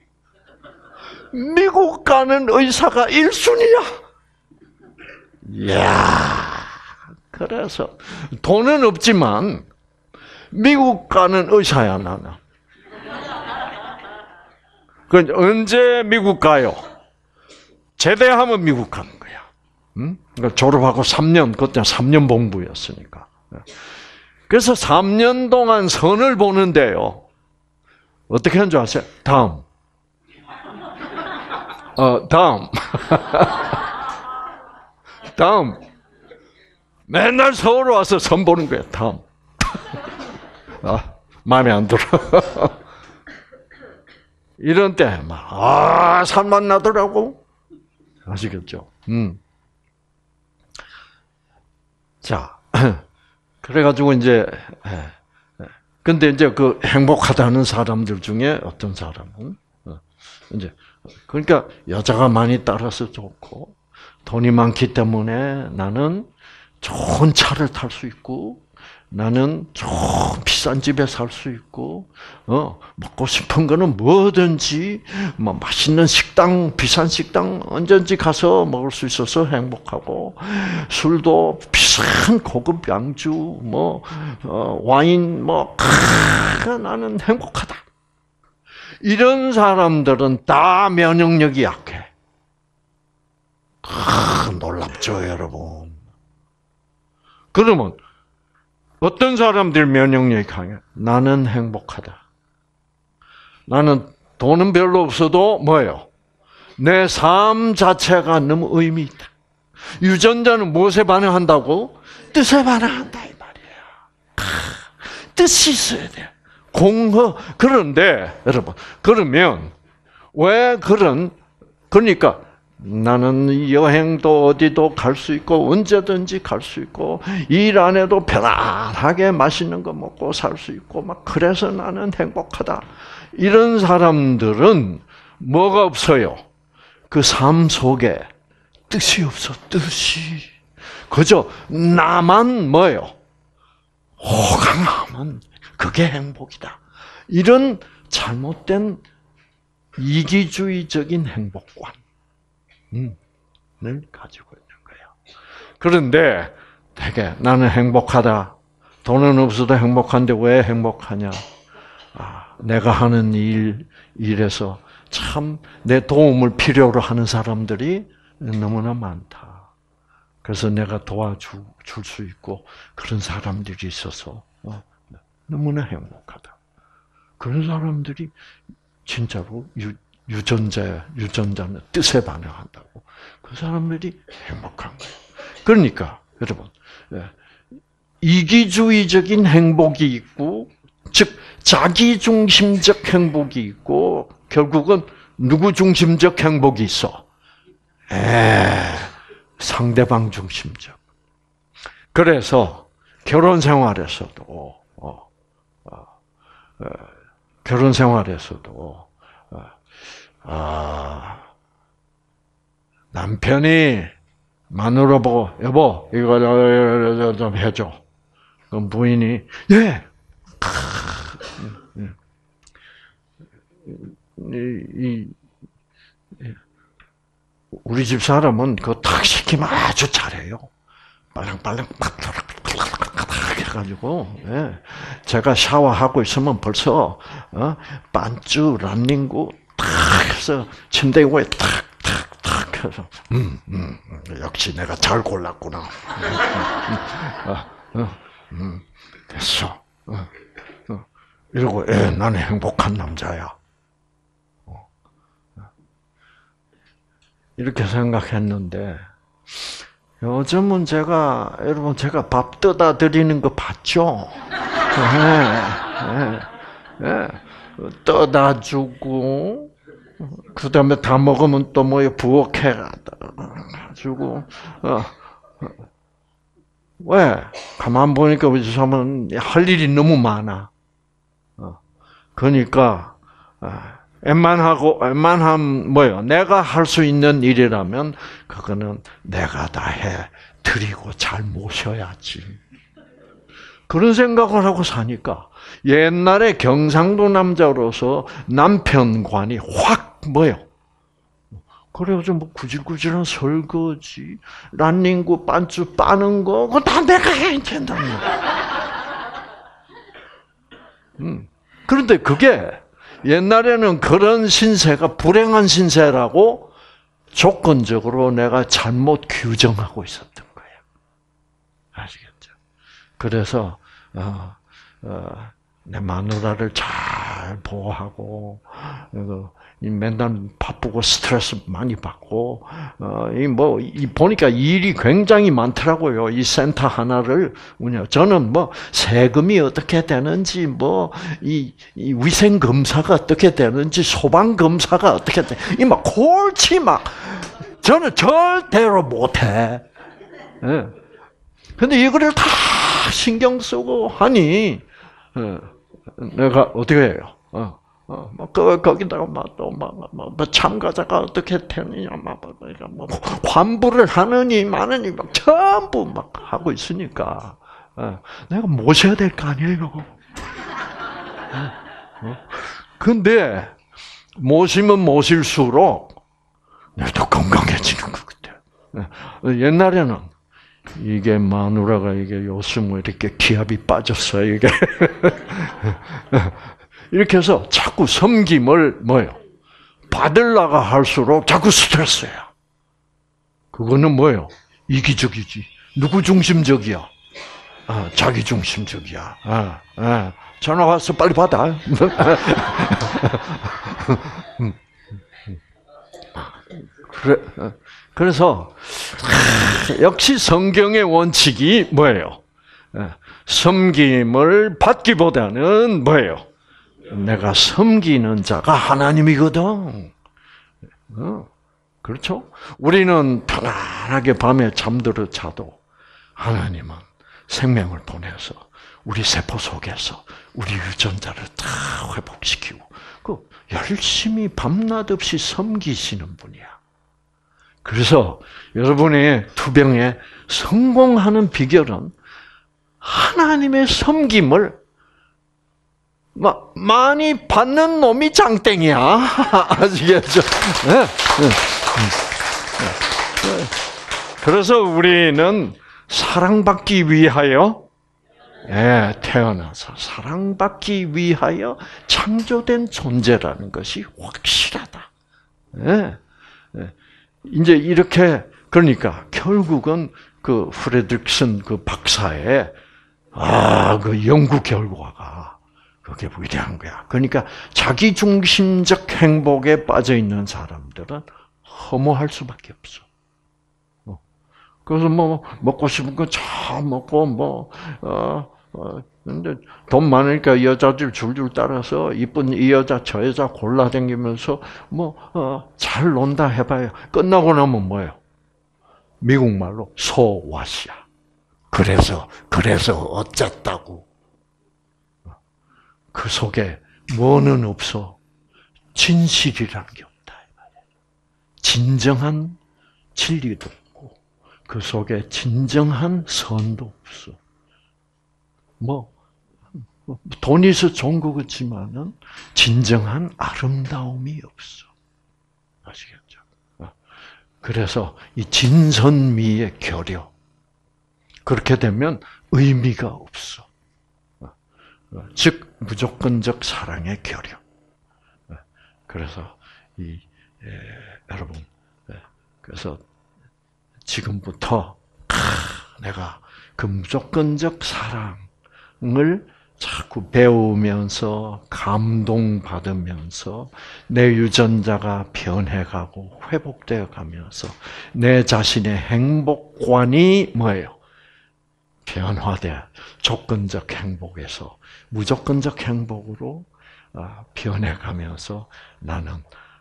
미국 가는 의사가 일 순위야. 이야, 그래서 돈은 없지만 미국 가는 의사야 나는. 그 언제 미국 가요? 제대하면 미국 가는 거야. 음? 그러니까 졸업하고 삼 년, 그때 삼 년 봉부였으니까. 그래서 삼 년 동안 선을 보는데요. 어떻게 하는 줄 아세요? 다음. 어, 다음. 다음. 맨날 서울 와서 선 보는 거야, 다음. 아, 마음에 안 들어. 이런 때, 막, 아, 산만 나더라고. 아시겠죠? 음. 자, 그래가지고 이제, 근데 이제 그 행복하다는 사람들 중에 어떤 사람은, 이제, 그러니까 여자가 많이 따라서 좋고, 돈이 많기 때문에 나는 좋은 차를 탈 수 있고, 나는 좋은 비싼 집에 살 수 있고, 어, 먹고 싶은 거는 뭐든지, 뭐, 맛있는 식당, 비싼 식당 언제든지 가서 먹을 수 있어서 행복하고, 술도 비싼 고급 양주, 뭐, 어, 와인, 뭐, 크, 나는 행복하다. 이런 사람들은 다 면역력이 약해. 크, 놀랍죠, 여러분. 그러면, 어떤 사람들 면역력이 강해? 나는 행복하다. 나는 돈은 별로 없어도 뭐예요? 내 삶 자체가 너무 의미 있다. 유전자는 무엇에 반응한다고? 뜻에 반응한다 이 말이에요. 뜻이 있어야 돼. 공허. 그런데 여러분, 그러면 왜 그런 그러니까 나는 여행도 어디도 갈 수 있고 언제든지 갈 수 있고 일 안 해도 편안하게 맛있는 거 먹고 살 수 있고 막 그래서 나는 행복하다. 이런 사람들은 뭐가 없어요? 그 삶 속에 뜻이 없어. 뜻이. 그저 나만 뭐예요? 호강하면 그게 행복이다. 이런 잘못된 이기주의적인 행복관. 을 가지고 있는 거예요. 그런데 되게 나는 행복하다. 돈은 없어도 행복한데 왜 행복하냐? 아, 내가 하는 일, 일에서 참 내 도움을 필요로 하는 사람들이 너무나 많다. 그래서 내가 도와줄 수 있고 그런 사람들이 있어서 너무나 행복하다. 그런 사람들이 진짜로 유, 유전자, 유전자는 뜻에 반응한다고. 그 사람들이 행복한 거예요. 그러니까, 여러분, 이기주의적인 행복이 있고, 즉, 자기중심적 행복이 있고, 결국은 누구 중심적 행복이 있어? 에, 상대방 중심적. 그래서, 결혼 생활에서도, 어, 어, 어, 결혼 생활에서도, 아, 남편이 마누라 보고 여보 이거 좀 해줘. 그럼 부인이 예. 이, 이, 우리 집 사람은 그거 탁 시키면 아주 잘해요. 빨랑빨랑 팍팍팍팍 해가지고 예. 제가 샤워하고 있으면 벌써 어? 반쭈 란닝구 탁 해서 침대 위에 탁탁탁 해서 음, 음, 역시 내가 잘 골랐구나. 음, 음, 음, 음, 됐어. 어, 어. 이러고 예, 나는 행복한 남자야. 어. 이렇게 생각했는데 요즘은 제가 여러분 제가 밥 떠다 드리는 거 봤죠? 네, 네, 네. 떠다 주고 그 다음에 다 먹으면 또 뭐에 부엌에 주고 어. 왜? 가만 보니까 우리 사람은 할 일이 너무 많아. 어. 그러니까 웬만하고 웬만하면 뭐요? 내가 할 수 있는 일이라면 그거는 내가 다 해 드리고 잘 모셔야지. 그런 생각을 하고 사니까 옛날에 경상도 남자로서 남편관이 확 뭐요? 그래가지고 뭐 구질구질한 설거지, 란닝구 반주 빠는 거, 그거 다 내가 해야 된다는 음. 그런데 그게 옛날에는 그런 신세가 불행한 신세라고 조건적으로 내가 잘못 규정하고 있었던 거예요. 아시겠죠? 그래서 어, 어, 내 마누라를 잘 보호하고 어, 맨날 바쁘고 스트레스 많이 받고 어, 이 뭐 이 보니까 일이 굉장히 많더라고요. 이 센터 하나를 운영. 저는 뭐 세금이 어떻게 되는지 뭐 이 이 위생 검사가 어떻게 되는지 소방 검사가 어떻게 돼. 이 막 골치 막 저는 절대로 못해. 예. 근데 이거를 다 신경 쓰고 하니 어, 내가 어떻게 해요? 어. 어, 뭐, 그, 거기다가, 막, 또, 막, 막, 뭐, 참가자가 어떻게 되느냐, 막, 뭐, 환불을 하느니, 마느니, 막, 전부 막 하고 있으니까, 어, 내가 모셔야 될 거 아니에요. 어? 근데, 모시면 모실수록, 내가 더 건강해지는 것 같아요. 옛날에는, 이게 마누라가 이게 요즘 이렇게 기압이 빠졌어요, 이게. 이렇게 해서 자꾸 섬김을 뭐예요? 받으려고 할수록 자꾸 스트레스야. 그거는 뭐예요? 이기적이지. 누구 중심적이야? 아, 자기 중심적이야. 아, 아. 전화 왔어, 빨리 받아. 그래, 그래서 역시 성경의 원칙이 뭐예요? 섬김을 받기보다는 뭐예요? 내가 섬기는 자가 하나님이거든. 어, 그렇죠? 우리는 편안하게 밤에 잠들어 자도 하나님은 생명을 보내서 우리 세포 속에서 우리 유전자를 다 회복시키고 그 열심히 밤낮 없이 섬기시는 분이야. 그래서 여러분의 투병에 성공하는 비결은 하나님의 섬김을 막 많이 받는 놈이 장땡이야. 아시겠죠? 네. 네. 그래서 우리는 사랑받기 위하여 네, 태어나서 사랑받기 위하여 창조된 존재라는 것이 확실하다. 네. 네. 이제 이렇게 그러니까 결국은 그 프레드릭슨 그 박사의 아, 그 연구 결과가 그게 위대한 거야. 그러니까 자기 중심적 행복에 빠져 있는 사람들은 허무할 수밖에 없어. 그래서 뭐 먹고 싶은 거 참 먹고 뭐 어, 어 근데 돈 많으니까 여자들 줄줄 따라서 이쁜 이 여자 저 여자 골라다니면서 뭐 어, 잘 논다 해봐요. 끝나고 나면 뭐예요? 미국 말로 소왓이야. 그래서 그래서 어쨌다고. 그 속에 뭐는 없어? 진실이라는 게 없다. 진정한 진리도 없고 그 속에 진정한 선도 없어. 뭐 돈이 있어 좋은 것 같지만은 진정한 아름다움이 없어. 아시겠죠? 그래서 이 진선미의 결여 그렇게 되면 의미가 없어. 즉 무조건적 사랑의 결여. 그래서 이 예, 여러분, 예, 그래서 지금부터 아, 내가 그 무조건적 사랑을 자꾸 배우면서 감동받으면서 내 유전자가 변해가고 회복되어 가면서 내 자신의 행복관이 뭐예요? 변화돼 조건적 행복에서 무조건적 행복으로 변해가면서 나는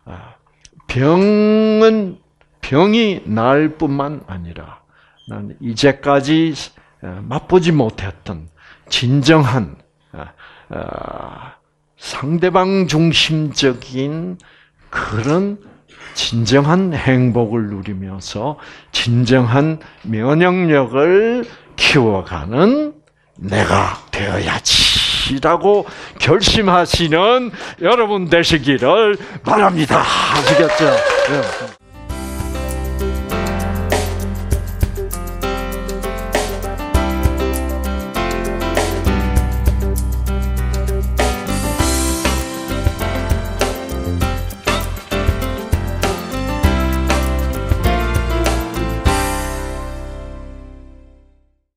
병은 병이 나을 뿐만 아니라 나는 이제까지 맛보지 못했던 진정한 상대방 중심적인 그런 진정한 행복을 누리면서 진정한 면역력을 키워가는 내가 되어야지라고 결심하시는 여러분 되시기를 바랍니다. 아시겠죠?